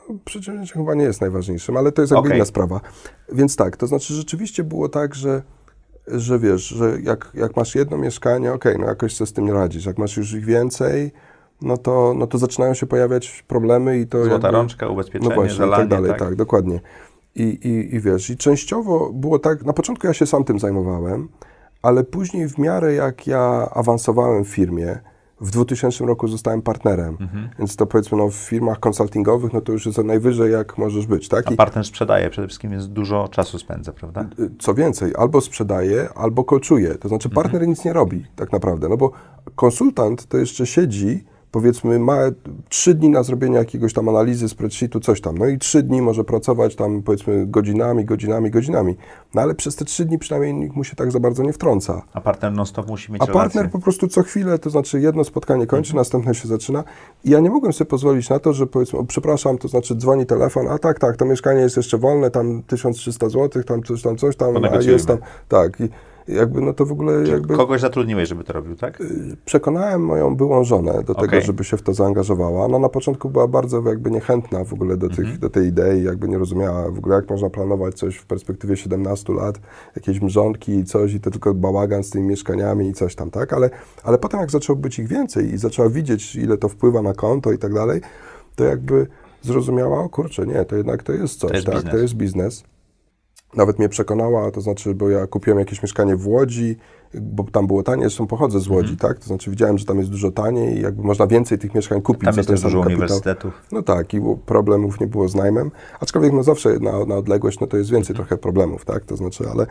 Przedsięwzięcie chyba nie jest najważniejszym, ale to jest jakby Okay. inna sprawa. Więc tak, to znaczy rzeczywiście było tak, że, że wiesz, że jak, jak masz jedno mieszkanie, okej, okay, no jakoś sobie z tym nie radzisz. Jak masz już ich więcej, no to, no to zaczynają się pojawiać problemy i to Złota jakby, rączka, ubezpieczenie, no właśnie, zalanie, i tak dalej, tak? tak, dokładnie. I, i, I wiesz, i częściowo było tak, na początku ja się sam tym zajmowałem, ale później w miarę jak ja awansowałem w firmie, w dwutysięcznym roku zostałem partnerem, Mhm. więc to powiedzmy no, w firmach konsultingowych, no to już jest najwyżej jak możesz być, tak? A I partner sprzedaje przede wszystkim, więc dużo czasu spędza, prawda? co więcej, albo sprzedaje, albo coachuje, to znaczy partner Mhm. nic nie robi tak naprawdę, no bo konsultant to jeszcze siedzi, powiedzmy ma trzy dni na zrobienie jakiegoś tam analizy, spreadsheetu, coś tam, no i trzy dni może pracować tam powiedzmy godzinami, godzinami, godzinami, no ale przez te trzy dni przynajmniej nikt mu się tak za bardzo nie wtrąca. A partner non-stop musi mieć A relację. partner po prostu co chwilę, to znaczy jedno spotkanie kończy, mhm. następne się zaczyna i ja nie mogłem sobie pozwolić na to, że powiedzmy, o, przepraszam, to znaczy dzwoni telefon, a tak, tak, to mieszkanie jest jeszcze wolne, tam tysiąc trzysta złotych, tam coś tam, coś tam, a jest tam, tak. I jakby, no to w ogóle Czyli jakby... kogoś zatrudniłeś, żeby to robił, tak? Przekonałem moją byłą żonę do tego, Okay. żeby się w to zaangażowała. Ona na początku była bardzo jakby niechętna w ogóle do, tych, Mhm. do tej idei, jakby nie rozumiała w ogóle, jak można planować coś w perspektywie siedemnastu lat, jakieś mrzonki i coś i to tylko bałagan z tymi mieszkaniami i coś tam, tak? Ale, ale potem jak zaczęło być ich więcej i zaczęła widzieć, ile to wpływa na konto i tak dalej, to jakby zrozumiała, o kurczę, nie, to jednak to jest coś, to jest tak? biznes. To jest biznes. Nawet mnie przekonała, to znaczy, bo ja kupiłem jakieś mieszkanie w Łodzi, bo tam było taniej, zresztą pochodzę z Łodzi, tak? To znaczy widziałem, że tam jest dużo taniej i jakby można więcej tych mieszkań kupić Tam za jest ten też sam dużo kapitał. uniwersytetów. No tak, i problemów nie było z najmem, aczkolwiek no zawsze na, na odległość, no to jest więcej trochę problemów, tak? To znaczy, ale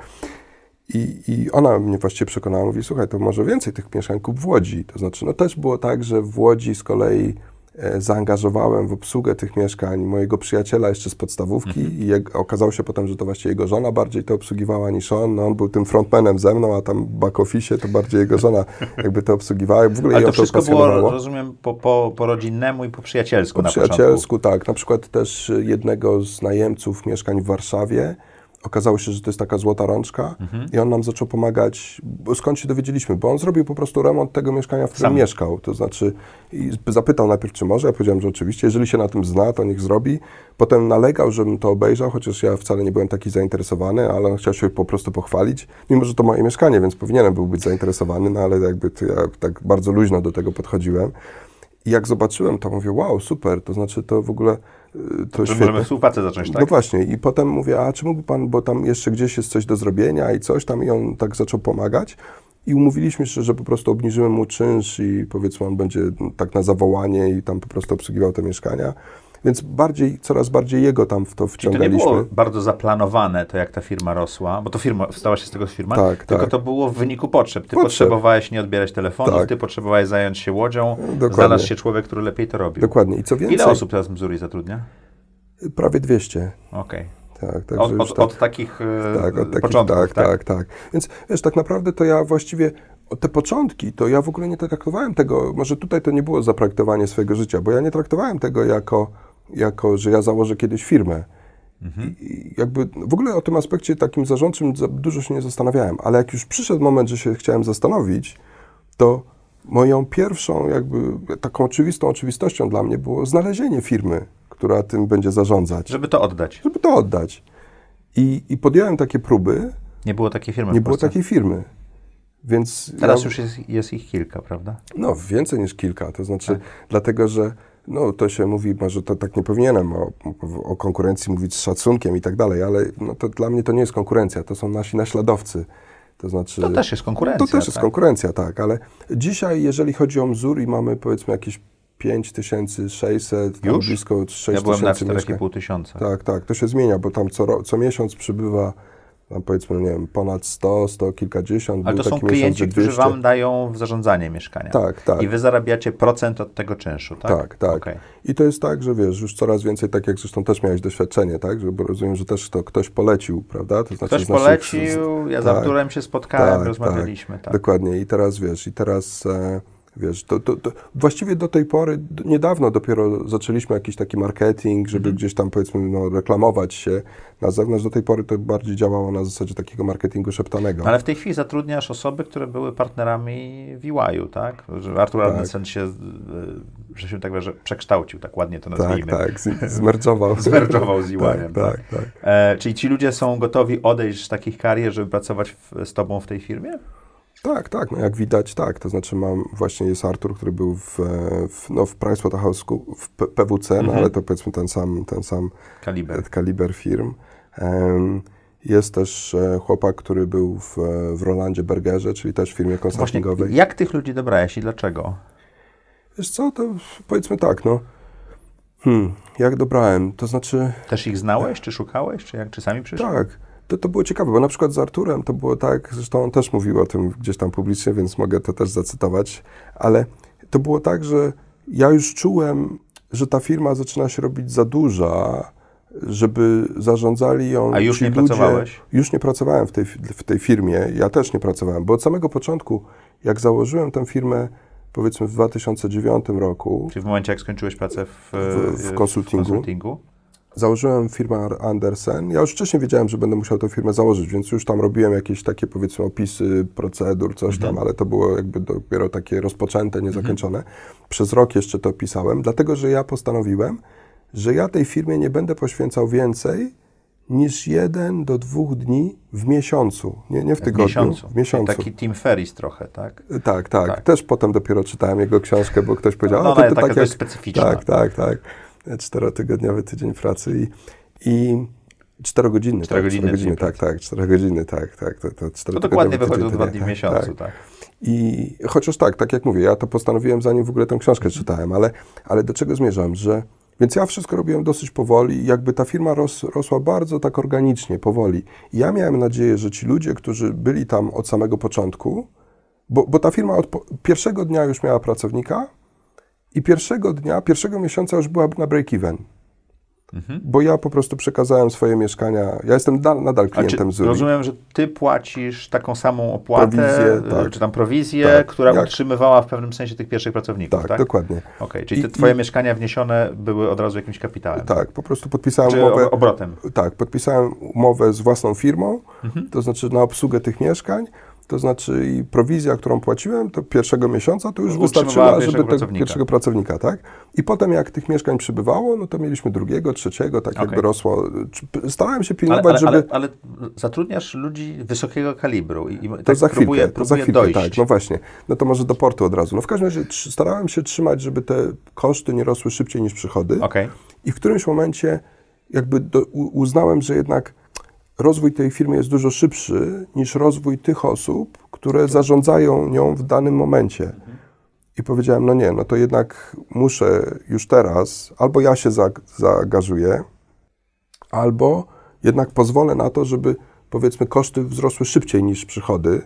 i, i ona mnie właściwie przekonała, mówi, słuchaj, to może więcej tych mieszkań kup w Łodzi. To znaczy, no też było tak, że w Łodzi z kolei e, zaangażowałem w obsługę tych mieszkań mojego przyjaciela jeszcze z podstawówki mhm. i jak, okazało się potem, że to właściwie jego żona bardziej to obsługiwała niż on. No on był tym frontmanem ze mną, a tam w back office to bardziej jego żona jakby to obsługiwała. W ogóle Ale ją to wszystko to pasjonowało. było, rozumiem, po, po, po rodzinnemu i po przyjacielsku Po na przyjacielsku, początku. tak. Na przykład też jednego z najemców mieszkań w Warszawie. Okazało się, że to jest taka złota rączka mhm. i on nam zaczął pomagać, bo skąd się dowiedzieliśmy, bo on zrobił po prostu remont tego mieszkania, w którym Sam. mieszkał, to znaczy i zapytał najpierw, czy może, ja powiedziałem, że oczywiście, jeżeli się na tym zna, to niech zrobi, potem nalegał, żebym to obejrzał, chociaż ja wcale nie byłem taki zainteresowany, ale on chciał się po prostu pochwalić, mimo że to moje mieszkanie, więc powinienem był być zainteresowany, no ale jakby to ja tak bardzo luźno do tego podchodziłem. I jak zobaczyłem to, mówię, wow, super, to znaczy to w ogóle to Że świetne. możemy współpracę zacząć, tak? No właśnie i potem mówię, a czy mógłby pan, bo tam jeszcze gdzieś jest coś do zrobienia i coś tam i on tak zaczął pomagać i umówiliśmy się, że po prostu obniżyłem mu czynsz i powiedzmy on będzie tak na zawołanie i tam po prostu obsługiwał te mieszkania. Więc bardziej, coraz bardziej jego tam w to wciągaliśmy. Czyli to nie było bardzo zaplanowane, to jak ta firma rosła, bo to firma, stała się z tego firma, tak, tylko tak. to było w wyniku potrzeb. Ty Potrzeb. potrzebowałeś nie odbierać telefonów, tak. ty potrzebowałeś zająć się łodzią, Dokładnie. znalazł się człowiek, który lepiej to robił. Dokładnie. I co więcej... Ile osób teraz w Mzuri zatrudnia? Prawie dwieście. Okej. Tak, od, od, tak, od takich e, tak, od takich, początków, tak, tak? tak, tak. Więc wiesz, tak naprawdę to ja właściwie te początki, to ja w ogóle nie traktowałem tego, może tutaj to nie było zaprojektowanie swojego życia, bo ja nie traktowałem tego jako, jako że ja założę kiedyś firmę. Mhm. I jakby w ogóle o tym aspekcie takim zarządczym za dużo się nie zastanawiałem, ale jak już przyszedł moment, że się chciałem zastanowić, to moją pierwszą jakby taką oczywistą oczywistością dla mnie było znalezienie firmy, która tym będzie zarządzać. Żeby to oddać. Żeby to oddać. I, i podjąłem takie próby. Nie było takiej firmy Nie w było Polsce. takiej firmy. Więc Teraz ja, już jest, jest ich kilka, prawda? No, więcej niż kilka. To znaczy, tak. dlatego, że no, to się mówi, może to tak nie powinienem o, o konkurencji mówić z szacunkiem i tak dalej, ale no, to dla mnie to nie jest konkurencja, to są nasi naśladowcy. To znaczy... To też jest konkurencja. To też jest tak? konkurencja, tak, ale dzisiaj, jeżeli chodzi o Mzur i mamy powiedzmy jakieś pięć tysięcy sześćset, tam Już? blisko sześć tysięcy Ja byłem na mieszkań. cztery i pół tysiąca. Tak, tak, to się zmienia, bo tam co, ro, co miesiąc przybywa tam powiedzmy, nie wiem, ponad sto, sto kilkadziesiąt. Ale to są klienci, którzy wam dają w zarządzanie mieszkania. Tak, tak. I wy zarabiacie procent od tego czynszu, tak? Tak, tak. Okay. I to jest tak, że wiesz, już coraz więcej, tak jak zresztą też miałeś doświadczenie, tak? Że, bo rozumiem, że też to ktoś polecił, prawda? To znaczy, ktoś polecił, ja z tak, Arturem się spotkałem, tak, rozmawialiśmy. Tak, tak. Dokładnie. I teraz wiesz, i teraz e, Wiesz, to, to, to właściwie do tej pory, d- niedawno dopiero zaczęliśmy jakiś taki marketing, żeby Mhm. gdzieś tam powiedzmy no, reklamować się na zewnątrz. Do tej pory to bardziej działało na zasadzie takiego marketingu szeptanego. Ale w tej chwili zatrudniasz osoby, które były partnerami V Y, tak? Że Artur Tak. Andersen się, y, że się tak że przekształcił, tak ładnie to Tak, nazwijmy. tak, z- zmerdżował. Zmerdżował z tak, E Y. tak, tak. E, czyli ci ludzie są gotowi odejść z takich karier, żeby pracować w, z tobą w tej firmie? Tak, tak, no jak widać, tak. To znaczy mam, właśnie jest Artur, który był w, w, no, w PricewaterhouseCoopers, w P- PwC, no Mhm. ale to powiedzmy ten sam, ten sam Kaliber. kaliber firm. Em, Jest też e, chłopak, który był w, w Rolandzie Bergerze, czyli też w firmie Właśnie, konsultingowej. jak tych ludzi dobrałeś i dlaczego? Wiesz co, to powiedzmy tak, no. Hmm, jak dobrałem, to znaczy... Też ich znałeś, czy szukałeś, czy jak czy sami przyszli? Tak, to, to było ciekawe, bo na przykład z Arturem to było tak, zresztą on też mówił o tym gdzieś tam publicznie, więc mogę to też zacytować, ale to było tak, że ja już czułem, że ta firma zaczyna się robić za duża, żeby zarządzali ją A już ci nie ludzie. pracowałeś? Już nie pracowałem w tej, w tej firmie, ja też nie pracowałem, bo od samego początku, jak założyłem tę firmę, powiedzmy w dwa tysiące dziewiątym roku, Czyli w momencie, jak skończyłeś pracę w, W- w konsultingu. w konsultingu? założyłem firmę Andersen. Ja już wcześniej wiedziałem, że będę musiał tę firmę założyć, więc już tam robiłem jakieś takie, powiedzmy, opisy procedur, coś Mhm. tam, ale to było jakby dopiero takie rozpoczęte, niezakończone. Przez rok jeszcze to pisałem, dlatego, że ja postanowiłem, że ja tej firmie nie będę poświęcał więcej niż jeden do dwóch dni w miesiącu. Nie, nie w W tygodniu, miesiącu. w miesiącu. Taki Tim Ferriss trochę, tak? Tak, tak, Tak. Też potem dopiero czytałem jego książkę, bo ktoś powiedział, No, a ona to, to taka tak dość jak... specyficzna. Tak, tak, tak. Czterotygodniowy tydzień pracy i, i czterogodzinny. Cztery tak, godziny cztery godziny, dzień tak, tak, cztery godziny, tak, tak. To, to To czterotygodniowy dokładnie wychodzi tydzień, do dwa nie? dni w Tak, miesiącu, tak. tak. I chociaż tak, tak jak mówię, ja to postanowiłem zanim w ogóle tę książkę Mhm. czytałem, ale, ale do czego zmierzam, że więc ja wszystko robiłem dosyć powoli i jakby ta firma ros, rosła bardzo tak organicznie, powoli. I ja miałem nadzieję, że ci ludzie, którzy byli tam od samego początku, bo, bo ta firma od po, pierwszego dnia już miała pracownika i pierwszego dnia, pierwszego miesiąca już była na break-even. Mhm. Bo ja po prostu przekazałem swoje mieszkania, ja jestem da, nadal A czy, klientem Zurich. rozumiem, że ty płacisz taką samą opłatę, Prowizję, tak. czy tam prowizję, Tak, która jak- utrzymywała w pewnym sensie tych pierwszych pracowników, Tak, tak? dokładnie. Okej, czyli te I- twoje i- mieszkania wniesione były od razu jakimś kapitałem? Tak, po prostu podpisałem Czy umowę. ob- obrotem? Tak, podpisałem umowę z własną firmą, Mhm. to znaczy na obsługę tych mieszkań, to znaczy i prowizja, którą płaciłem, to pierwszego miesiąca to już Utrzymywała wystarczyła, pierwszego żeby tego pracownika. pierwszego pracownika, tak? I potem jak tych mieszkań przybywało, no to mieliśmy drugiego, trzeciego, tak Okej. jakby rosło. Czy- Starałem się Ale, pilnować, ale, żeby... ale, ale zatrudniasz ludzi wysokiego kalibru i, i To tak za chwilkę, próbuję, to za próbuję chwilkę, dojść. tak, no właśnie. No to może do portu od razu. No w każdym razie tr- starałem się trzymać, żeby te koszty nie rosły szybciej niż przychody. Okej. I w którymś momencie jakby do, u, uznałem, że jednak rozwój tej firmy jest dużo szybszy niż rozwój tych osób, które zarządzają nią w danym momencie. I powiedziałem, no nie, no to jednak muszę już teraz, albo ja się za, zaangażuję, albo jednak pozwolę na to, żeby powiedzmy koszty wzrosły szybciej niż przychody,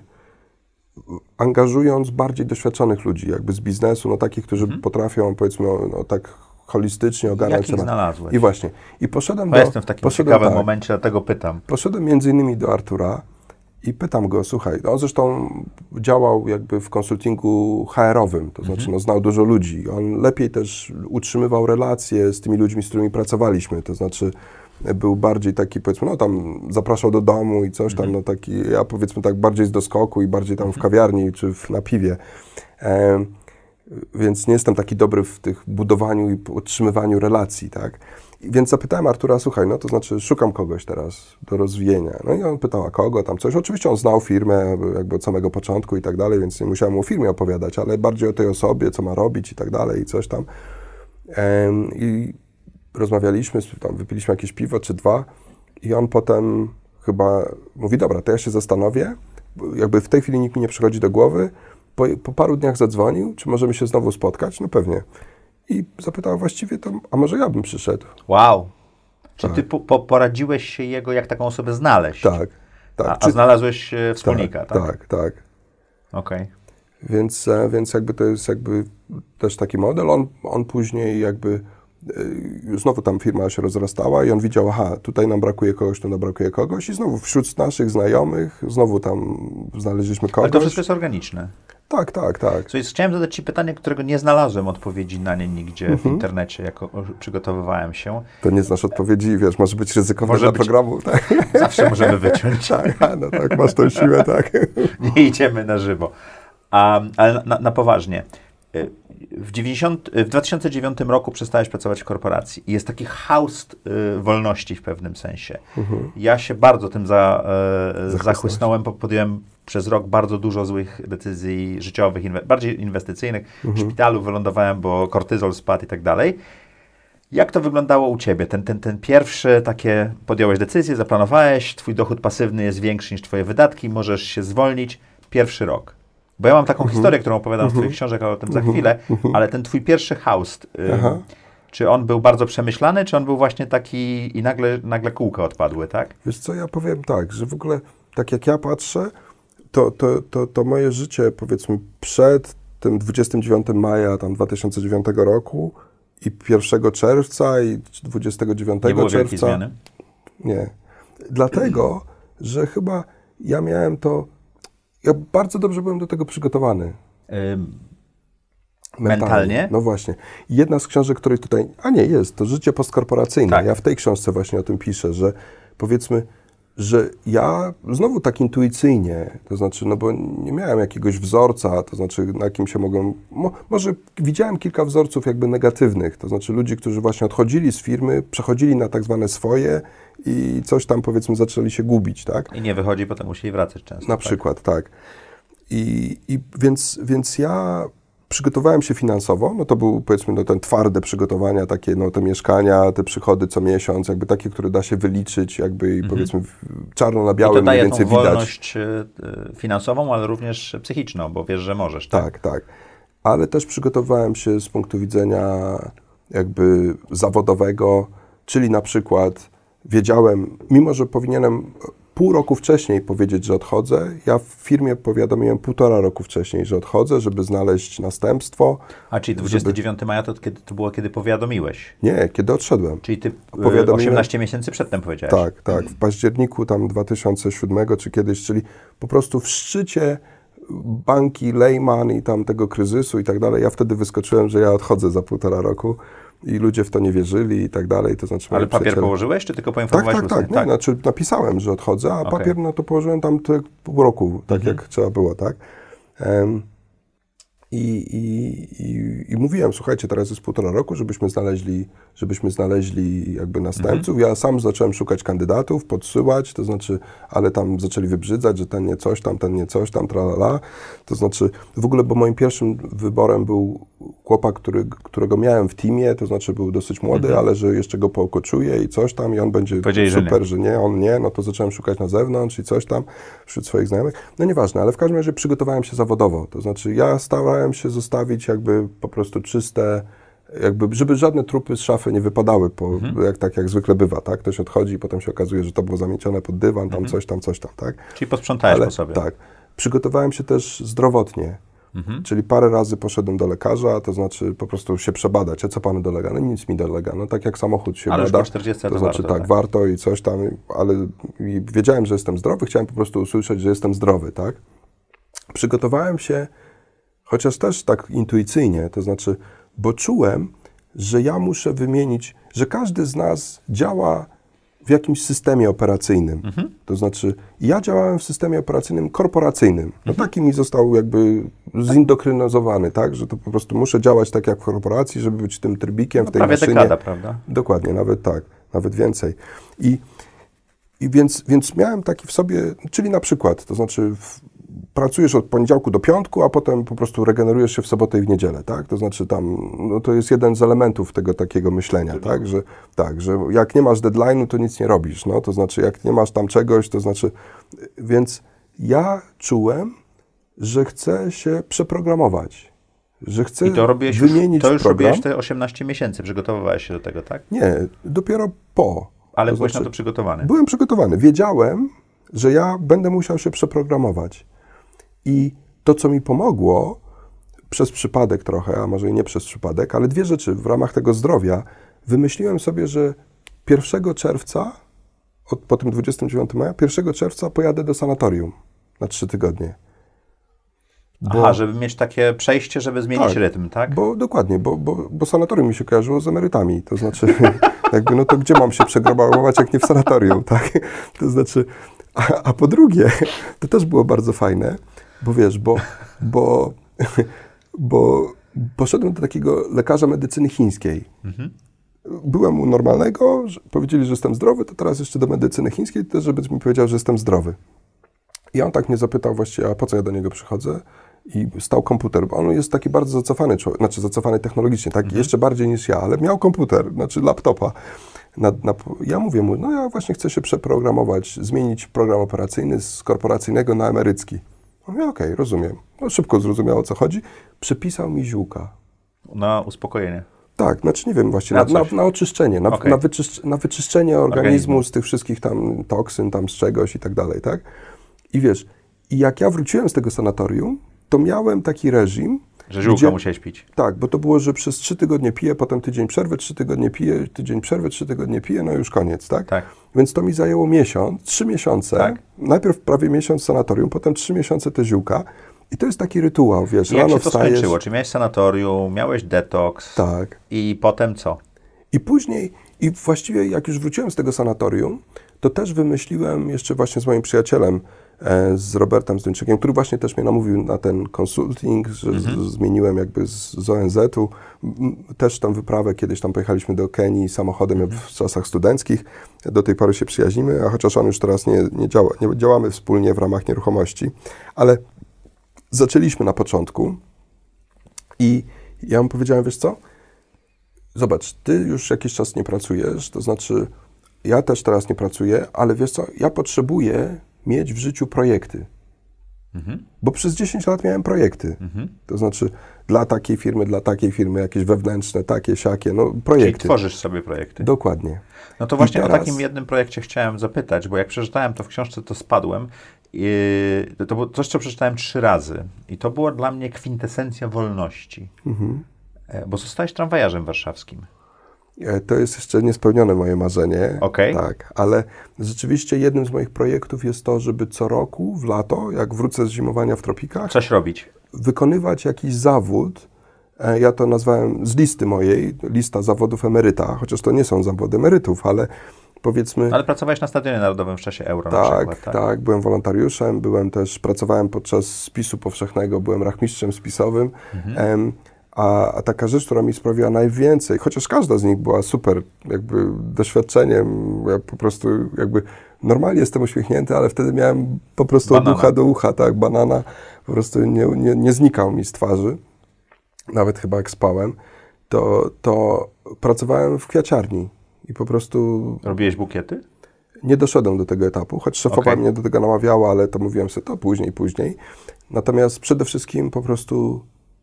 angażując bardziej doświadczonych ludzi, jakby z biznesu, no takich, którzy potrafią powiedzmy no, no, tak holistycznie ogarnąć Jakich temat. znalazłeś? I właśnie. I poszedłem Bo do... ja jestem w takim poszedłem, ciekawym tak, momencie, dlatego pytam. Poszedłem między innymi do Artura i pytam go, słuchaj, no on zresztą działał jakby w konsultingu H R-owym, to znaczy no, znał dużo ludzi. On lepiej też utrzymywał relacje z tymi ludźmi, z którymi pracowaliśmy, to znaczy był bardziej taki, powiedzmy, no tam zapraszał do domu i coś tam, no taki, ja powiedzmy tak bardziej z doskoku i bardziej tam w kawiarni czy w, na piwie. E, więc nie jestem taki dobry w tych budowaniu i utrzymywaniu relacji, tak. I więc zapytałem Artura, słuchaj, no to znaczy szukam kogoś teraz do rozwijania. No i on pytał, a kogo tam coś. Oczywiście on znał firmę jakby od samego początku i tak dalej, więc nie musiałem mu o firmie opowiadać, ale bardziej o tej osobie, co ma robić i tak dalej i coś tam. Em, I rozmawialiśmy, tam wypiliśmy jakieś piwo czy dwa i on potem chyba mówi, dobra, to ja się zastanowię, bo jakby w tej chwili nikt mi nie przychodzi do głowy. Po, po paru dniach zadzwonił, czy możemy się znowu spotkać? No pewnie. I zapytał właściwie to, a może ja bym przyszedł? Wow. Czy Tak. ty po, po, poradziłeś się jego, jak taką osobę znaleźć? Tak, tak. A, a Czy- znalazłeś e, wspólnika, tak? tak, tak, tak. Okej. Więc, e, więc jakby to jest jakby też taki model. On, on później jakby Znowu tam firma się rozrastała i on widział, aha, tutaj nam brakuje kogoś, tu nam brakuje kogoś i znowu wśród naszych znajomych, znowu tam znaleźliśmy kogoś. Ale to wszystko jest organiczne. Tak, tak, tak. Co jest, chciałem zadać Ci pytanie, którego nie znalazłem odpowiedzi na nie nigdzie Mhm. w internecie, jak o, przygotowywałem się. To nie znasz odpowiedzi, wiesz, może być ryzykowne Może dla być. programu. Tak, Zawsze możemy wyciąć. tak, no tak, masz tą siłę, tak. Nie idziemy na żywo. A, ale na, na poważnie. W, dziewięćdziesiątym, w dwa tysiące dziewiątym roku przestałeś pracować w korporacji i jest taki haust y, wolności w pewnym sensie. Mhm. Ja się bardzo tym za, y, zachłysnąłem, bo podjąłem przez rok bardzo dużo złych decyzji życiowych, inwe, bardziej inwestycyjnych. Mhm. W szpitalu wylądowałem, bo kortyzol spadł i tak dalej. Jak to wyglądało u Ciebie? Ten, ten, ten pierwszy takie, podjąłeś decyzję, zaplanowałeś, Twój dochód pasywny jest większy niż Twoje wydatki, możesz się zwolnić. Pierwszy rok. Bo ja mam taką Mhm. historię, którą opowiadam Mhm. w Twoich książek, ale o tym za Mhm. chwilę, Mhm. ale ten Twój pierwszy haust, y, Aha. czy on był bardzo przemyślany, czy on był właśnie taki i nagle, nagle kółka odpadły, tak? Wiesz co, ja powiem tak, że w ogóle tak jak ja patrzę, to, to, to, to moje życie, powiedzmy, przed tym dwudziestego dziewiątego maja tam dwa tysiące dziewiątego roku i pierwszego czerwca i dwudziestego dziewiątego Nie było wielkiej czerwca. zmiany? Nie. Dlatego, że chyba ja miałem to, ja bardzo dobrze byłem do tego przygotowany. Ym, mentalnie? No właśnie. I jedna z książek, której tutaj, a nie, jest, to Życie postkorporacyjne. Tak. Ja w tej książce właśnie o tym piszę, że powiedzmy, że ja znowu tak intuicyjnie, to znaczy, no bo nie miałem jakiegoś wzorca, to znaczy na kim się mogłem, mo, może widziałem kilka wzorców jakby negatywnych, to znaczy ludzi, którzy właśnie odchodzili z firmy, przechodzili na tak zwane swoje i coś tam powiedzmy zaczęli się gubić, tak? I nie wychodzi, potem musieli wracać często. Na tak? przykład, tak. I, i więc, więc ja przygotowałem się finansowo, no to był powiedzmy no, ten twarde przygotowania, takie no te mieszkania, te przychody co miesiąc, jakby takie, które da się wyliczyć, jakby i powiedzmy w- czarno na I białym to mniej daje więcej tą widać. wolność y, y, finansową, ale również psychiczną, bo wiesz, że możesz. Tak? Tak, tak. Ale też przygotowałem się z punktu widzenia jakby zawodowego, czyli na przykład wiedziałem, mimo że powinienem pół roku wcześniej powiedzieć, że odchodzę, ja w firmie powiadomiłem półtora roku wcześniej, że odchodzę, żeby znaleźć następstwo. A czyli dwudziestego dziewiątego maja to, kiedy, to było, kiedy powiadomiłeś? Nie, kiedy odszedłem. Czyli ty y, Powiadomiłem- osiemnaście miesięcy przedtem powiedziałeś? Tak, tak. W październiku tam dwa tysiące siódmego czy kiedyś, czyli po prostu w szczycie banki Lehman i tam tego kryzysu i tak dalej. Ja wtedy wyskoczyłem, że ja odchodzę za półtora roku i ludzie w to nie wierzyli i tak dalej. To znaczy Ale moi papier przyjaciele- położyłeś, czy tylko Tak, poinformowałeś tak, tak. ustnie? Nie, znaczy napisałem, że odchodzę, a Okej. papier no to położyłem tam te pół roku, tak Mhm. jak trzeba było, tak? Em, i, i, i, I mówiłem, słuchajcie, teraz jest półtora roku, żebyśmy znaleźli, żebyśmy znaleźli jakby następców. Mhm. Ja sam zacząłem szukać kandydatów, podsyłać, to znaczy, ale tam zaczęli wybrzydzać, że ten nie coś tam, ten nie coś tam, tralala. To znaczy, w ogóle, bo moim pierwszym wyborem był chłopak, który, którego miałem w teamie, to znaczy był dosyć młody, Mhm. ale że jeszcze go pookoczuję i coś tam i on będzie Powiedzieli, że super, nie. że nie, on nie, no to zacząłem szukać na zewnątrz i coś tam wśród swoich znajomych. No nieważne, ale w każdym razie przygotowałem się zawodowo. To znaczy ja starałem się zostawić jakby po prostu czyste, jakby, żeby żadne trupy z szafy nie wypadały, po, Mhm. jak, tak jak zwykle bywa, tak? Ktoś odchodzi i potem się okazuje, że to było zamiecione pod dywan, tam Mhm. coś tam, coś tam, tak? Czyli posprzątałeś Ale po sobie. tak, przygotowałem się też zdrowotnie. Mhm. Czyli parę razy poszedłem do lekarza, to znaczy po prostu się przebadać. A co panu dolega? No nic mi dolega. No tak jak samochód się Ale już bada. po czterdziestce To to znaczy warto, tak, tak. warto i coś tam, ale i wiedziałem, że jestem zdrowy, chciałem po prostu usłyszeć, że jestem zdrowy, tak? Przygotowałem się, chociaż też tak intuicyjnie, to znaczy, bo czułem, że ja muszę wymienić, że każdy z nas działa w jakimś systemie operacyjnym. Mhm. To znaczy, ja działałem w systemie operacyjnym korporacyjnym. No Mhm. taki mi został jakby zindokrynyzowany, tak? Że to po prostu muszę działać tak jak w korporacji, żeby być tym trybikiem No, w tej prawie maszynie. dekada, prawda? Dokładnie, nawet tak, nawet więcej. I, i więc, więc miałem taki w sobie, czyli na przykład, to znaczy w, pracujesz od poniedziałku do piątku, a potem po prostu regenerujesz się w sobotę i w niedzielę, tak? To znaczy tam, no to jest jeden z elementów tego takiego myślenia, tak? Że, tak, że jak nie masz deadline'u, to nic nie robisz, no? To znaczy jak nie masz tam czegoś, to znaczy, więc ja czułem, że chcę się przeprogramować, że chcę I to robiłeś wymienić już, to już program. robiłeś te osiemnaście miesięcy, przygotowywałeś się do tego, tak? Nie, dopiero po. Ale To byłeś znaczy, na to przygotowany. Byłem przygotowany. Wiedziałem, że ja będę musiał się przeprogramować. I to, co mi pomogło, przez przypadek trochę, a może i nie przez przypadek, ale dwie rzeczy w ramach tego zdrowia, wymyśliłem sobie, że pierwszego czerwca, od, po tym dwudziestego dziewiątego maja, pierwszego czerwca pojadę do sanatorium na trzy tygodnie. Bo, Aha, żeby mieć takie przejście, żeby zmienić tak, rytm, tak? Bo dokładnie, bo, bo, bo sanatorium mi się kojarzyło z emerytami, to znaczy, jakby, no to gdzie mam się przegrabować, jak nie w sanatorium, tak? To znaczy, a, a po drugie, to też było bardzo fajne, bo wiesz, bo, bo, bo poszedłem do takiego lekarza medycyny chińskiej. Mhm. Byłem u normalnego, że powiedzieli, że jestem zdrowy, to teraz jeszcze do medycyny chińskiej, też żeby mi powiedział, że jestem zdrowy. I on tak mnie zapytał właściwie, a po co ja do niego przychodzę? I stał komputer, bo on jest taki bardzo zacofany człowiek, znaczy zacofany technologicznie, tak, mhm. jeszcze bardziej niż ja, ale miał komputer, znaczy laptopa. Na, na, ja mówię mu, no ja właśnie chcę się przeprogramować, zmienić program operacyjny z korporacyjnego na emerycki. On mówi, okej, okay, rozumiem. No szybko zrozumiał, o co chodzi. Przepisał mi ziółka. Na uspokojenie. Tak, znaczy nie wiem, właśnie na, na, na oczyszczenie, na, okay. na, wyczyszcz, na wyczyszczenie organizmu, organizmu z tych wszystkich tam toksyn, tam z czegoś i tak dalej, tak? I wiesz, i jak ja wróciłem z tego sanatorium, to miałem taki reżim, że ziółka musiałeś pić. Tak, bo to było, że przez trzy tygodnie piję, potem tydzień przerwy, trzy tygodnie piję, tydzień przerwy, trzy tygodnie piję, no już koniec, tak? Tak. Więc to mi zajęło miesiąc, trzy miesiące, tak. Najpierw prawie miesiąc w sanatorium, potem trzy miesiące te ziółka. I to jest taki rytuał, wiesz, I jak rano się to wstajesz... skończyło? Czy miałeś sanatorium, miałeś detoks? Tak. I potem co? I później, i właściwie jak już wróciłem z tego sanatorium, to też wymyśliłem jeszcze właśnie z moim przyjacielem, e, z Robertem Zduńczykiem, który właśnie też mnie namówił na ten consulting, że mhm. z, zmieniłem jakby z, z O N Z-u. Też tam wyprawę, kiedyś tam pojechaliśmy do Kenii samochodem mhm. w czasach studenckich. Do tej pory się przyjaźnimy, a chociaż on już teraz nie, nie działa, nie działamy wspólnie w ramach nieruchomości, ale zaczęliśmy na początku i ja mu powiedziałem, wiesz co, zobacz, ty już jakiś czas nie pracujesz, to znaczy ja też teraz nie pracuję, ale wiesz co, ja potrzebuję mieć w życiu projekty. Mhm. Bo przez dziesięć lat miałem projekty. Mhm. To znaczy dla takiej firmy, dla takiej firmy, jakieś wewnętrzne, takie, siakie, no projekty. Czyli tworzysz sobie projekty. Dokładnie. No to właśnie teraz... o takim jednym projekcie chciałem zapytać, bo jak przeczytałem to w książce, to spadłem. I to było coś, co przeczytałem trzy razy. I to było dla mnie kwintesencja wolności. Mhm. Bo zostałeś tramwajarzem warszawskim. To jest jeszcze niespełnione moje marzenie. Okay. Tak, ale rzeczywiście jednym z moich projektów jest to, żeby co roku w lato, jak wrócę z zimowania w tropikach, coś robić. Wykonywać jakiś zawód. Ja to nazwałem z listy mojej, lista zawodów emeryta, chociaż to nie są zawody emerytów, ale powiedzmy... Ale pracowałeś na Stadionie Narodowym w czasie Euro tak, na przykład. Tak, tak, byłem wolontariuszem, byłem też, pracowałem podczas spisu powszechnego, byłem rachmistrzem spisowym. Mhm. Um, A, a taka rzecz, która mi sprawiła najwięcej, chociaż każda z nich była super jakby doświadczeniem, ja po prostu jakby normalnie jestem uśmiechnięty, ale wtedy miałem po prostu banana. Od ucha do ucha, tak, banana po prostu nie, nie, nie znikał mi z twarzy, nawet chyba jak spałem, to, to pracowałem w kwiaciarni i po prostu... Robiłeś bukiety? Nie doszedłem do tego etapu, choć szefowa okay. mnie do tego namawiała, ale to mówiłem sobie to później, później. Natomiast przede wszystkim po prostu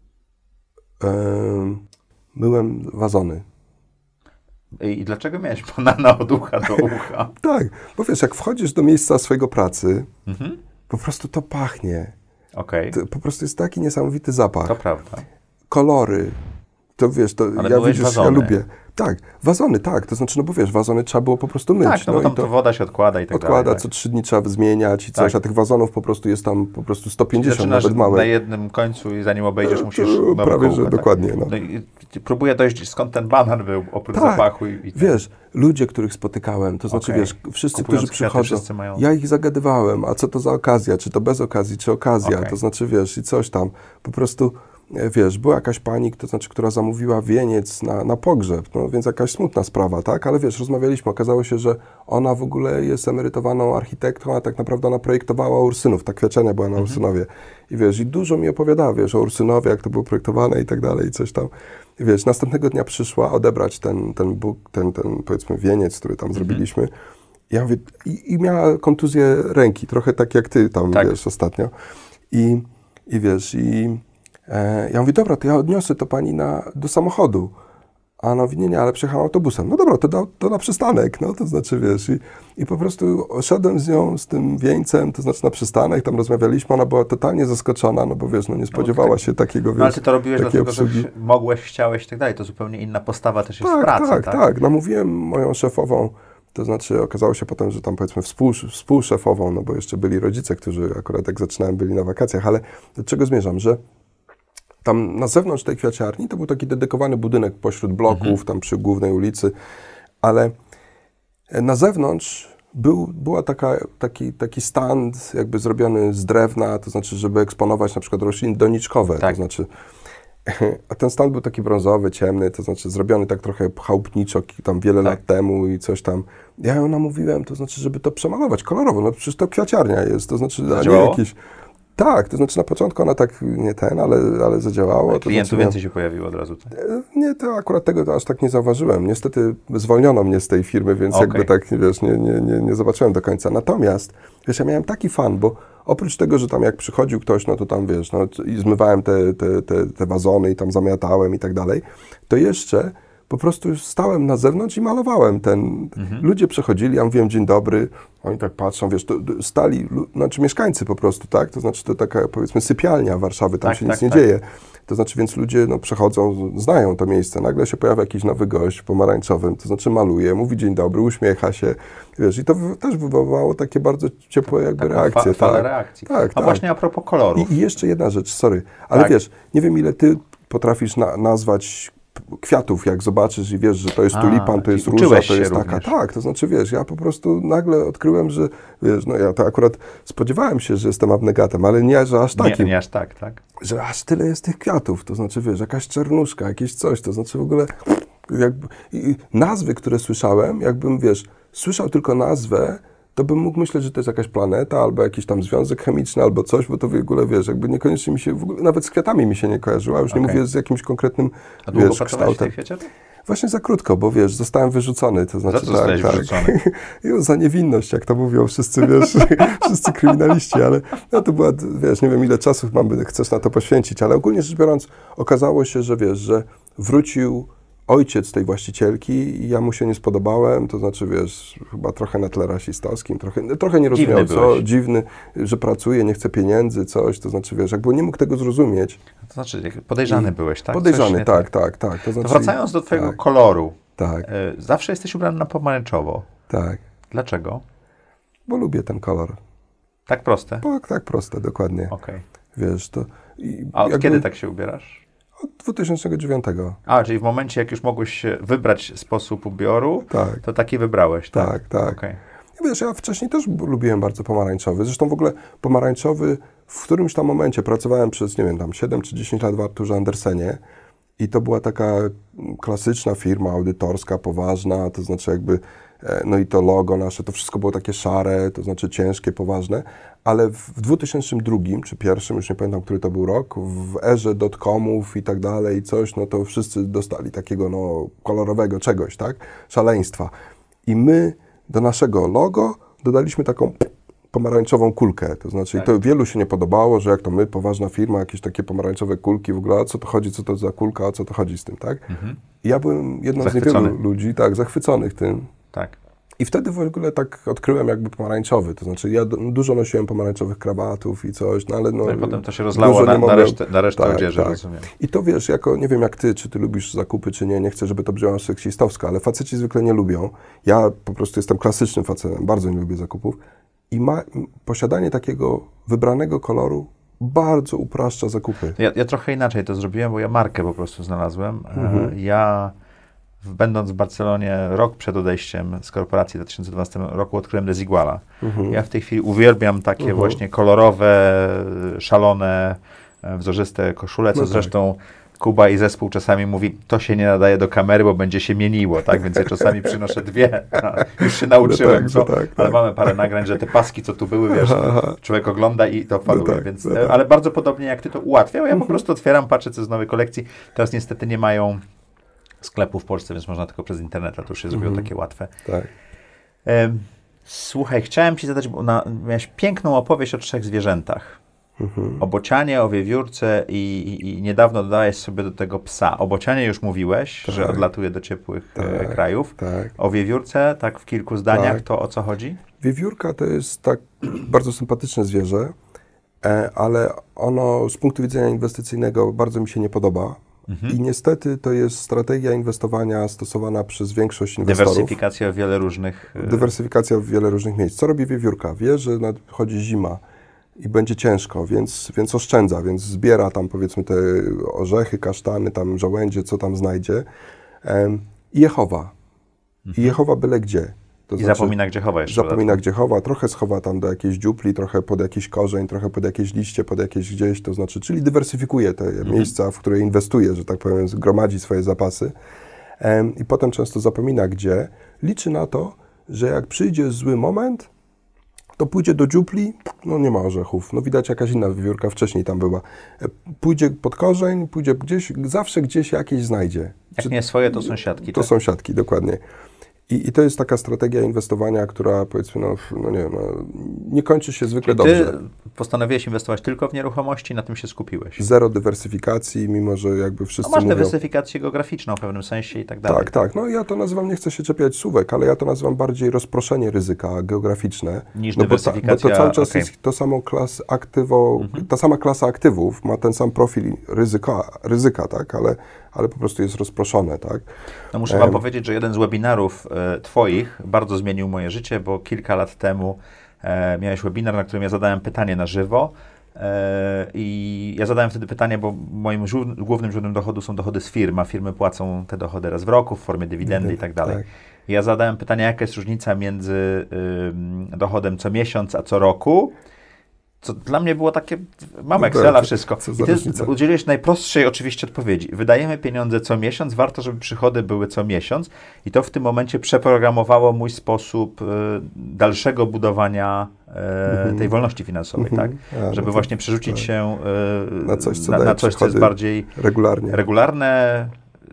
myłem wazony. I dlaczego miałeś banana od ucha do ucha? Tak, bo wiesz, jak wchodzisz do miejsca swojego pracy, mhm. po prostu to pachnie. Okay. To po prostu jest taki niesamowity zapach. To prawda. Kolory. To wiesz, to ale ja widzisz, wazony. Ja lubię. Tak, wazony, tak. To znaczy, no bo wiesz, wazony trzeba było po prostu myć. Tak, no bo tam no, to woda się odkłada i tak odkłada, dalej. co trzy dni trzeba zmieniać i coś, tak. A tych wazonów po prostu jest tam po prostu sto pięćdziesiąt, nawet małe. Na jednym końcu i zanim obejdziesz, musisz to, prawie, że tak. Dokładnie. No. No i próbuję dojść, skąd ten banan był, oprócz tak. zapachu. I, i wiesz, ludzie, których spotykałem, to znaczy, okay. wiesz, wszyscy, Kupując którzy przychodzą, wszyscy mają... ja ich zagadywałem, a co to za okazja, czy to bez okazji, czy okazja, okay. to znaczy, wiesz, i coś tam, po prostu... Wiesz, była jakaś pani, to znaczy, która zamówiła wieniec na, na pogrzeb, no więc jakaś smutna sprawa, tak? Ale wiesz, rozmawialiśmy, okazało się, że ona w ogóle jest emerytowaną architektką, a tak naprawdę ona projektowała Ursynów, ta kwiaciarnia była na mhm. Ursynowie. I wiesz, i dużo mi opowiadała, wiesz, o Ursynowie, jak to było projektowane i tak dalej, i coś tam. I wiesz, następnego dnia przyszła odebrać ten, ten, buk, ten, ten powiedzmy, wieniec, który tam mhm. zrobiliśmy. Ja mówię, i, i miała kontuzję ręki, trochę tak jak ty tam, tak. wiesz, ostatnio. I, i wiesz, i... Ja mówię, dobra, to ja odniosę to pani na, do samochodu. A no nie, nie, ale przyjechałem autobusem. No dobra, to, da, to na przystanek, no to znaczy, wiesz, i, i po prostu szedłem z nią, z tym wieńcem, to znaczy na przystanek, tam rozmawialiśmy, ona była totalnie zaskoczona, no bo wiesz, no nie spodziewała no, tak, się takiego, wiesz, no ale ty to robiłeś dlatego, obsługi. że mogłeś, chciałeś i tak dalej, to zupełnie inna postawa też jest tak, w pracy, tak? Tak, tak, namówiłem moją szefową, to znaczy okazało się potem, że tam powiedzmy współ, współszefową, no bo jeszcze byli rodzice, którzy akurat jak zaczynałem byli na wakacjach, ale do czego zmierzam, że tam na zewnątrz tej kwiaciarni to był taki dedykowany budynek pośród bloków, mhm. tam przy głównej ulicy, ale na zewnątrz był, była taka, taki, taki stand jakby zrobiony z drewna, to znaczy, żeby eksponować na przykład rośliny doniczkowe, tak. to znaczy, a ten stand był taki brązowy, ciemny, to znaczy zrobiony tak trochę chałupniczo tam wiele tak. lat temu i coś tam. Ja ją namówiłem, to znaczy, żeby to przemalować kolorowo, no przecież to kwiaciarnia jest, to znaczy, a nie jakiś... Tak, to znaczy na początku ona tak nie ten, ale, ale zadziałało. A klientów to znaczy, więcej się pojawiło od razu. Tak? Nie, to akurat tego to aż tak nie zauważyłem. Niestety zwolniono mnie z tej firmy, więc okay. jakby tak, wiesz, nie, nie, nie, nie zobaczyłem do końca. Natomiast, wiesz, ja miałem taki fan, bo oprócz tego, że tam jak przychodził ktoś, no to tam, wiesz, no i zmywałem te, te, te, te wazony i tam zamiatałem i tak dalej, to jeszcze po prostu stałem na zewnątrz i malowałem ten... Mhm. Ludzie przechodzili, ja mówiłem dzień dobry, oni tak patrzą, wiesz, to stali, znaczy mieszkańcy po prostu, tak? To znaczy to taka, powiedzmy, sypialnia Warszawy, tam tak, się tak, nic nie tak. dzieje. To znaczy, więc ludzie no, przechodzą, znają to miejsce, nagle się pojawia jakiś nowy gość w pomarańczowym, to znaczy maluje, mówi dzień dobry, uśmiecha się, wiesz, i to w, też wywołało takie bardzo ciepłe jakby Taką reakcje. Fa- falę tak, reakcji. tak, A tak. właśnie a propos kolorów. I, I jeszcze jedna rzecz, sorry, ale tak. wiesz, nie wiem ile ty potrafisz na, nazwać kwiatów, jak zobaczysz i wiesz, że to jest A, tulipan, to jest róża, to jest taka. Tak, to znaczy, wiesz, ja po prostu nagle odkryłem, że, wiesz, no ja to akurat spodziewałem się, że jestem abnegatem, ale nie, że aż takim. Nie, nie aż tak, tak. Że aż tyle jest tych kwiatów, to znaczy, wiesz, jakaś czernuszka, jakieś coś, to znaczy w ogóle jakby, i nazwy, które słyszałem, jakbym, wiesz, słyszał tylko nazwę, to bym mógł myśleć, że to jest jakaś planeta, albo jakiś tam związek chemiczny, albo coś, bo to w ogóle, wiesz, jakby niekoniecznie mi się, w ogóle, nawet z kwiatami mi się nie kojarzyło, a już okay. nie mówię z jakimś konkretnym, a długo wiesz, kształtem. Właśnie za krótko, bo wiesz, zostałem wyrzucony, to znaczy, za co tak, tak. wyrzucony? Za niewinność, jak to mówią wszyscy, wiesz, wszyscy kryminaliści, ale no to była, wiesz, nie wiem ile czasu mam, chcesz na to poświęcić, ale ogólnie rzecz biorąc, okazało się, że wiesz, że wrócił ojciec tej właścicielki i ja mu się nie spodobałem, to znaczy, wiesz, chyba trochę na tle rasistowskim, trochę, trochę nie rozumiał, dziwny co, byłeś. dziwny, że pracuje, nie chce pieniędzy, coś, to znaczy, wiesz, jakby nie mógł tego zrozumieć. To znaczy, podejrzany I byłeś, tak? Podejrzany, tak, tak, tak. To, znaczy, to wracając do twojego tak, koloru, tak. Y, zawsze jesteś ubrany na pomarańczowo. Tak. Dlaczego? Bo lubię ten kolor. Tak proste? Bo, tak proste, dokładnie. Okay. Wiesz, to... I A od jakby, kiedy tak się ubierasz? Od dwa tysiące dziewiątego. A, czyli w momencie, jak już mogłeś wybrać sposób ubioru, tak. to taki wybrałeś, tak? Tak, tak. Okay. Wiesz, ja wcześniej też lubiłem bardzo pomarańczowy. Zresztą w ogóle pomarańczowy, w którymś tam momencie pracowałem przez, nie wiem, tam siedem czy dziesięć lat w Arturze Andersenie i to była taka klasyczna firma audytorska, poważna, to znaczy jakby, no i to logo nasze, to wszystko było takie szare, to znaczy ciężkie, poważne, ale w dwutysięcznym drugim czy pierwszym, już nie pamiętam, który to był rok, w erze dotcomów i tak dalej, coś, no to wszyscy dostali takiego, no, kolorowego czegoś, tak, szaleństwa. I my do naszego logo dodaliśmy taką pomarańczową kulkę, to znaczy tak. i to wielu się nie podobało, że jak to my, poważna firma, jakieś takie pomarańczowe kulki, w ogóle, a co to chodzi, co to za kulka, a co to chodzi z tym, tak? Mhm. I ja byłem jedną z niewielu ludzi, tak, zachwyconych tym. Tak. I wtedy w ogóle tak odkryłem jakby pomarańczowy, to znaczy ja do, dużo nosiłem pomarańczowych krawatów i coś, no ale no... no i potem to się rozlało na, na resztę, na resztę tak, odzieży, tak. rozumiem. I to wiesz, jako, nie wiem jak ty, czy ty lubisz zakupy, czy nie, nie chcę, żeby to brzmiało seksistowsko, ale faceci zwykle nie lubią. Ja po prostu jestem klasycznym facetem, bardzo nie lubię zakupów i ma, posiadanie takiego wybranego koloru bardzo upraszcza zakupy. Ja, ja trochę inaczej to zrobiłem, bo ja markę po prostu znalazłem. Mhm. Ja... Będąc w Barcelonie rok przed odejściem z korporacji w dwa tysiące dwunastym roku odkryłem Desiguala. Mhm. Ja w tej chwili uwielbiam takie mhm. właśnie kolorowe, szalone, wzorzyste koszule, co no zresztą tak. Kuba i zespół czasami mówi, to się nie nadaje do kamery, bo będzie się mieniło, tak? Więc ja czasami przynoszę dwie. Już się nauczyłem, no tak, co? Tak, ale tak. mamy parę nagrań, że te paski, co tu były, wiesz, człowiek ogląda i to faluje, no tak, więc, no tak. ale bardzo podobnie jak ty to ułatwiał. Ja mhm. po prostu otwieram, patrzę, co z nowej kolekcji. Teraz niestety nie mają sklepu w Polsce, więc można tylko przez internet, a to już się zrobiło mm-hmm. takie łatwe. Tak. E, słuchaj, chciałem ci zadać, bo na, miałeś piękną opowieść o trzech zwierzętach. Mhm. O bocianie, o wiewiórce i, i, i niedawno dodałeś sobie do tego psa. O bocianie już mówiłeś, tak, że odlatuje do ciepłych tak, e, krajów. Tak. O wiewiórce, tak w kilku zdaniach, tak. To o co chodzi? Wiewiórka to jest tak bardzo sympatyczne zwierzę, e, ale ono z punktu widzenia inwestycyjnego bardzo mi się nie podoba. Mhm. I niestety to jest strategia inwestowania stosowana przez większość inwestorów. Dywersyfikacja w wiele różnych... Dywersyfikacja w wiele różnych miejsc. Co robi wiewiórka? Wie, że nadchodzi zima i będzie ciężko, więc, więc oszczędza, więc zbiera tam powiedzmy te orzechy, kasztany, tam żołędzie, co tam znajdzie um, i je chowa. Mhm. I je chowa byle gdzie. To I znaczy, zapomina, gdzie chowa jeszcze. Zapomina, gdzie chowa. Trochę schowa tam do jakiejś dziupli, trochę pod jakiś korzeń, trochę pod jakieś liście, pod jakieś gdzieś, to znaczy, czyli dywersyfikuje te mhm. miejsca, w które inwestuje, że tak powiem, gromadzi swoje zapasy. Um, I potem często zapomina, gdzie. Liczy na to, że jak przyjdzie zły moment, to pójdzie do dziupli, no nie ma orzechów. No widać, jakaś inna wiewiórka wcześniej tam była. Pójdzie pod korzeń, pójdzie gdzieś, zawsze gdzieś jakieś znajdzie. Jak Czy, nie swoje, to sąsiadki. To tak? sąsiadki, dokładnie. I, I to jest taka strategia inwestowania, która powiedzmy, no, no nie wiem, no, nie kończy się zwykle Czyli dobrze. Ty postanowiłeś inwestować tylko w nieruchomości, na tym się skupiłeś. Zero dywersyfikacji, mimo że jakby wszyscy no masz mówią... dywersyfikację geograficzną w pewnym sensie i tak dalej. Tak, tak. No ja to nazywam, nie chcę się czepiać słówek, ale ja to nazywam bardziej rozproszenie ryzyka geograficzne. Niż no dywersyfikacja. Bo, ta, bo to cały czas okay. jest to samo klas aktywo, mhm. ta sama klasa aktywów, ma ten sam profil ryzyka, ryzyka tak, ale, ale po prostu jest rozproszone, tak. No muszę wam um, powiedzieć, że jeden z webinarów e, twoich bardzo zmienił moje życie, bo kilka lat temu e, miałeś webinar, na którym ja zadałem pytanie na żywo e, i ja zadałem wtedy pytanie, bo moim żu- głównym źródłem dochodu są dochody z firm, a firmy płacą te dochody raz w roku w formie dywidendy i tak dalej. Tak. I ja zadałem pytanie, jaka jest różnica między y, dochodem co miesiąc, a co roku. Co dla mnie było takie, mam no Excela, tak, wszystko. Co I ty różnica? Udzieliłeś najprostszej oczywiście odpowiedzi. Wydajemy pieniądze co miesiąc, warto, żeby przychody były co miesiąc i to w tym momencie przeprogramowało mój sposób y, dalszego budowania y, mm-hmm. tej wolności finansowej, mm-hmm. tak? A, żeby no właśnie przerzucić tak. się y, na coś, co, na, na coś, co jest bardziej regularnie. regularne,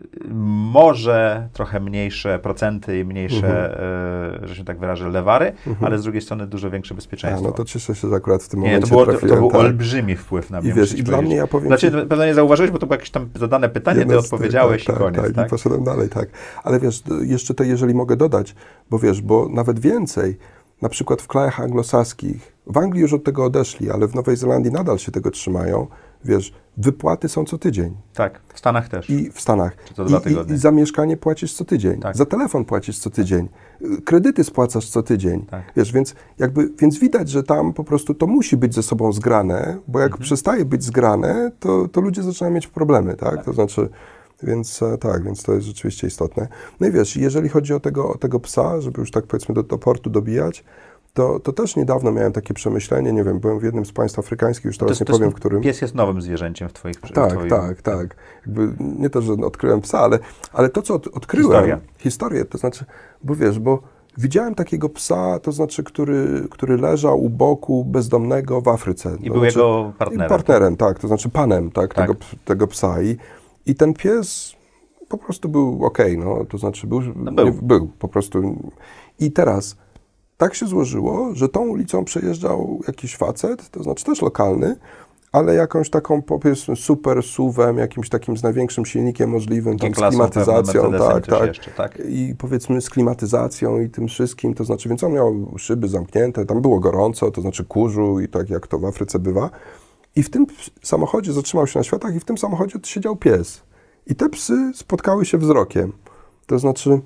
może trochę mniejsze procenty i mniejsze, mm-hmm. e, że się tak wyrażę, lewary, mm-hmm. ale z drugiej strony dużo większe bezpieczeństwo. A, no to cieszę się, że akurat w tym momencie Nie, to, było, trafiłem, to był tak. olbrzymi wpływ na mnie. I wiesz, i dla mnie ja powiem Znaczy, ci... pewno nie zauważyłeś, bo to było jakieś tam zadane pytanie, Jedno, ty odpowiedziałeś tak, i koniec, tak? tak? I poszedłem dalej, tak. Ale wiesz, jeszcze to, jeżeli mogę dodać, bo wiesz, bo nawet więcej, na przykład w krajach anglosaskich, w Anglii już od tego odeszli, ale w Nowej Zelandii nadal się tego trzymają, wiesz, wypłaty są co tydzień. Tak, w Stanach też. I w Stanach. Czy to dwa I, tygodnie. I, I za mieszkanie płacisz co tydzień. Tak. Za telefon płacisz co tydzień. Kredyty spłacasz co tydzień. Tak. Wiesz, więc jakby, więc widać, że tam po prostu to musi być ze sobą zgrane, bo jak mhm. przestaje być zgrane, to, to ludzie zaczynają mieć problemy, tak? tak. To znaczy, więc tak, więc to jest rzeczywiście istotne. No i wiesz, jeżeli chodzi o tego, o tego psa, żeby już tak powiedzmy do, do portu dobijać, To, to też niedawno miałem takie przemyślenie, nie wiem, byłem w jednym z państw afrykańskich, już teraz to, nie to powiem, jest, w którym. Pies jest nowym zwierzęciem w twoich... Tak, twoim... tak, tak. Jakby nie to, że odkryłem psa, ale, ale to, co od, odkryłem... Historia. Historię, to znaczy, bo wiesz, bo widziałem takiego psa, to znaczy, który, który leżał u boku bezdomnego w Afryce. I to był znaczy, jego partnerem. Partnerem, tak, to znaczy panem, tak, tak. Tego, tego psa. I, I ten pies po prostu był okej, okay, no, to znaczy był, no był. Nie, był po prostu. I teraz... Tak się złożyło, że tą ulicą przejeżdżał jakiś facet, to znaczy też lokalny, ale jakąś taką, powiedzmy, super suwem, jakimś takim z największym silnikiem możliwym, tam z klimatyzacją, tak, tak. Jeszcze, tak. I powiedzmy z klimatyzacją i tym wszystkim, to znaczy, więc on miał szyby zamknięte, tam było gorąco, to znaczy kurzu i tak jak to w Afryce bywa. I w tym samochodzie zatrzymał się na światach i w tym samochodzie siedział pies. I te psy spotkały się wzrokiem. To znaczy...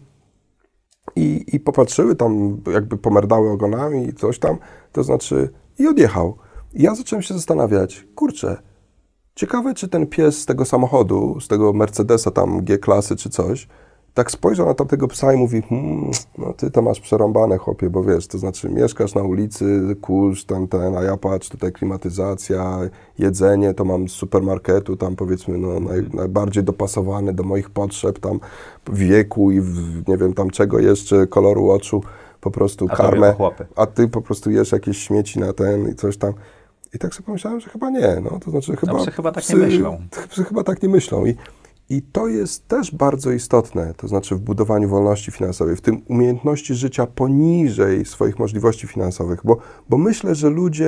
I, I popatrzyły tam, jakby pomerdały ogonami i coś tam, to znaczy i odjechał. I ja zacząłem się zastanawiać, kurczę, ciekawe, czy ten pies z tego samochodu, z tego Mercedesa tam G-klasy czy coś, tak spojrzał na tamtego psa i mówi, hmm, no ty to masz przerąbane, chłopie, bo wiesz, to znaczy mieszkasz na ulicy, kurz, ten, ten, a ja patrz, tutaj klimatyzacja, jedzenie, to mam z supermarketu, tam powiedzmy, no naj, najbardziej dopasowane do moich potrzeb, tam wieku i w, nie wiem tam czego jeszcze, koloru oczu, po prostu a karmę, a ty po prostu jesz jakieś śmieci na ten i coś tam. I tak sobie pomyślałem, że chyba nie, no, to znaczy chyba... No, psy chyba tak psy, nie myślą. Psy chyba tak nie myślą i I to jest też bardzo istotne, to znaczy w budowaniu wolności finansowej, w tym umiejętności życia poniżej swoich możliwości finansowych, bo, bo myślę, że ludzie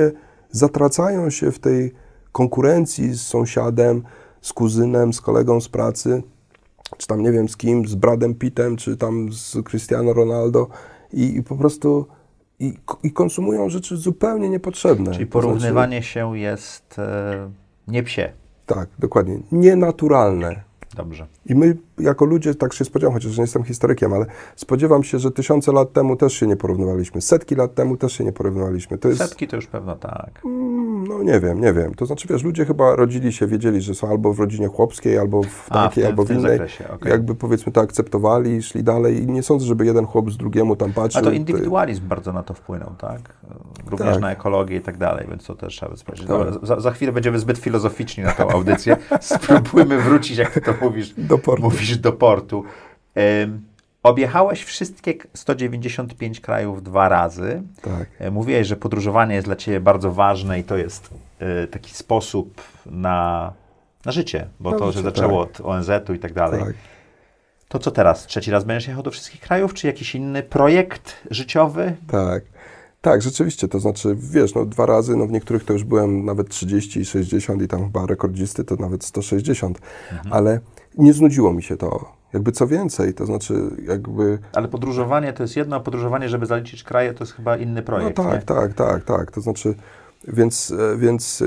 zatracają się w tej konkurencji z sąsiadem, z kuzynem, z kolegą z pracy, czy tam nie wiem z kim, z Bradem Pittem, czy tam z Cristiano Ronaldo i, i po prostu i, i konsumują rzeczy zupełnie niepotrzebne. Czyli porównywanie to znaczy, się jest e, nie psie. Tak, dokładnie. Nienaturalne. Dobrze. I my jako ludzie, tak się spodziewam, chociaż nie jestem historykiem, ale spodziewam się, że tysiące lat temu też się nie porównywaliśmy. Setki lat temu też się nie porównywaliśmy. To jest, Setki to już pewno tak. Mm, no nie wiem, nie wiem. To znaczy, wiesz, ludzie chyba rodzili się, wiedzieli, że są albo w rodzinie chłopskiej, albo w takiej, A, w tym, albo w, w tym innej. zakresie, okay. Jakby powiedzmy to akceptowali, szli dalej i nie sądzę, żeby jeden chłop z drugiemu tam patrzył. A to indywidualizm bardzo na to wpłynął, tak? Również tak. na ekologię i tak dalej, więc to też trzeba sprawdzić. Tak. Dobra, za, za chwilę będziemy zbyt filozoficzni na tą audycję. Spróbujmy wrócić, jak ty to mówisz, do portu. Mówisz do portu. Um, objechałeś wszystkie sto dziewięćdziesiąt pięć krajów dwa razy. Tak. Mówiłeś, że podróżowanie jest dla ciebie bardzo ważne i to jest y, taki sposób na, na życie, bo no to, życie, że zaczęło tak. od O N Z-u i tak dalej. Tak. To co teraz? Trzeci raz będziesz jechał do wszystkich krajów, czy jakiś inny projekt życiowy? Tak. Tak, rzeczywiście, to znaczy, wiesz, no dwa razy, no w niektórych to już byłem nawet trzydzieści i sześćdziesiąt i tam chyba rekordzisty to nawet sto sześćdziesiąt, mhm. ale nie znudziło mi się to. Jakby co więcej, to znaczy jakby... Ale podróżowanie to jest jedno, a podróżowanie, żeby zaliczyć kraje, to jest chyba inny projekt, No tak, nie? tak, tak, tak, to znaczy, więc, więc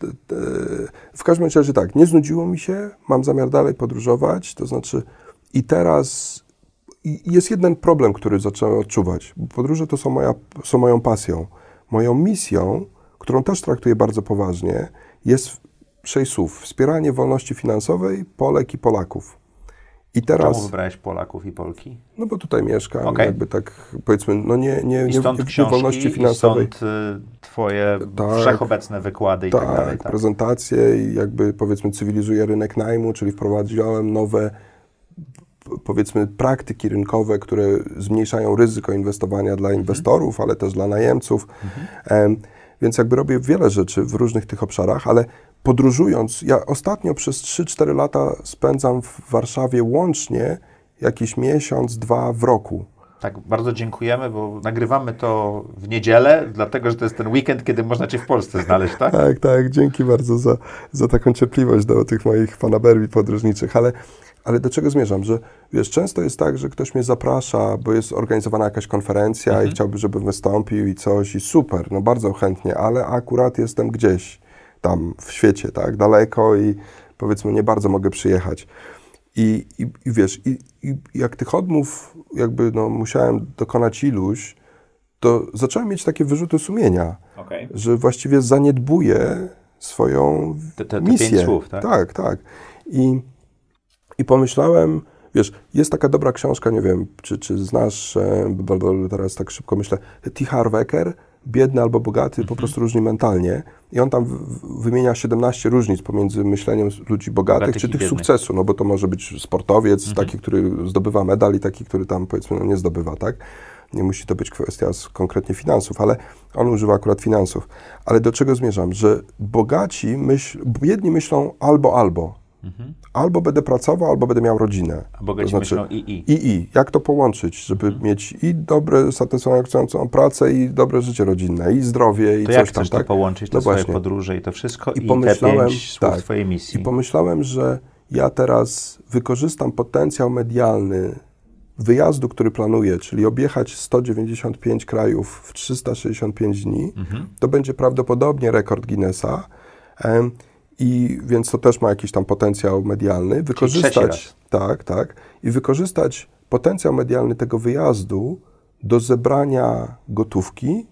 w każdym razie tak, nie znudziło mi się, mam zamiar dalej podróżować, to znaczy i teraz jest jeden problem, który zacząłem odczuwać, bo podróże to są, moja, są moją pasją. Moją misją, którą też traktuję bardzo poważnie, jest sześć słów. Wspieranie wolności finansowej Polek i Polaków. I teraz, czemu wybrałeś Polaków i Polki? No bo tutaj mieszkam, okay. jakby tak powiedzmy, no nie, nie, I stąd nie, książki, nie wolności finansowej. I stąd y, twoje tak, wszechobecne wykłady i tak, tak dalej. Tak, prezentacje i jakby powiedzmy cywilizuję rynek najmu, czyli wprowadziłem nowe powiedzmy praktyki rynkowe, które zmniejszają ryzyko inwestowania dla inwestorów, mhm. ale też dla najemców. Mhm. Um, więc jakby robię wiele rzeczy w różnych tych obszarach, ale podróżując, ja ostatnio przez trzy cztery lata spędzam w Warszawie łącznie jakiś miesiąc, dwa w roku. Tak, bardzo dziękujemy, bo nagrywamy to w niedzielę, dlatego, że to jest ten weekend, kiedy można cię w Polsce znaleźć, tak? Tak, tak. Dzięki bardzo za, za taką cierpliwość do tych moich fanaberii podróżniczych, ale Ale do czego zmierzam? Że wiesz, często jest tak, że ktoś mnie zaprasza, bo jest organizowana jakaś konferencja mhm. i chciałby, żebym wystąpił i coś i super, no bardzo chętnie, ale akurat jestem gdzieś tam w świecie, tak, daleko i powiedzmy nie bardzo mogę przyjechać. I, i, i wiesz, i, i jak tych odmów jakby no musiałem dokonać iluś, to zacząłem mieć takie wyrzuty sumienia, okay. że właściwie zaniedbuję swoją te, te, te misję. Pięć słów, tak? Tak, tak. I I pomyślałem, wiesz, jest taka dobra książka, nie wiem, czy, czy znasz, teraz tak szybko myślę, T. Harv Eker, Biedny albo bogaty, mm-hmm. po prostu różni mentalnie. I on tam w, wymienia siedemnaście różnic pomiędzy myśleniem ludzi bogatych, bogatych czy tych biednych. Sukcesu, no bo to może być sportowiec, mm-hmm. taki, który zdobywa medal i taki, który tam powiedzmy no, nie zdobywa, tak? Nie musi to być kwestia z konkretnie finansów, ale on używa akurat finansów. Ale do czego zmierzam? Że bogaci, myśl, jedni myślą albo, albo. Mhm. Albo będę pracował, albo będę miał rodzinę. A bogaci to znaczy, myślą i, i. I, i. Jak to połączyć, żeby mhm. mieć i dobre, satysfakcjonującą pracę, i dobre życie rodzinne, i zdrowie, i to coś jak tam. chcesz tak? to połączyć, te no swoje właśnie. podróże i to wszystko, i, I pomyślałem, te pięć słów tak, twojej misji. I pomyślałem, że ja teraz wykorzystam potencjał medialny wyjazdu, który planuję, czyli objechać sto dziewięćdziesiąt pięć krajów w trzysta sześćdziesiąt pięć dni. Mhm. To będzie prawdopodobnie rekord Guinnessa. Um, I więc to też ma jakiś tam potencjał medialny. Wykorzystać, tak, tak. I wykorzystać potencjał medialny tego wyjazdu do zebrania gotówki.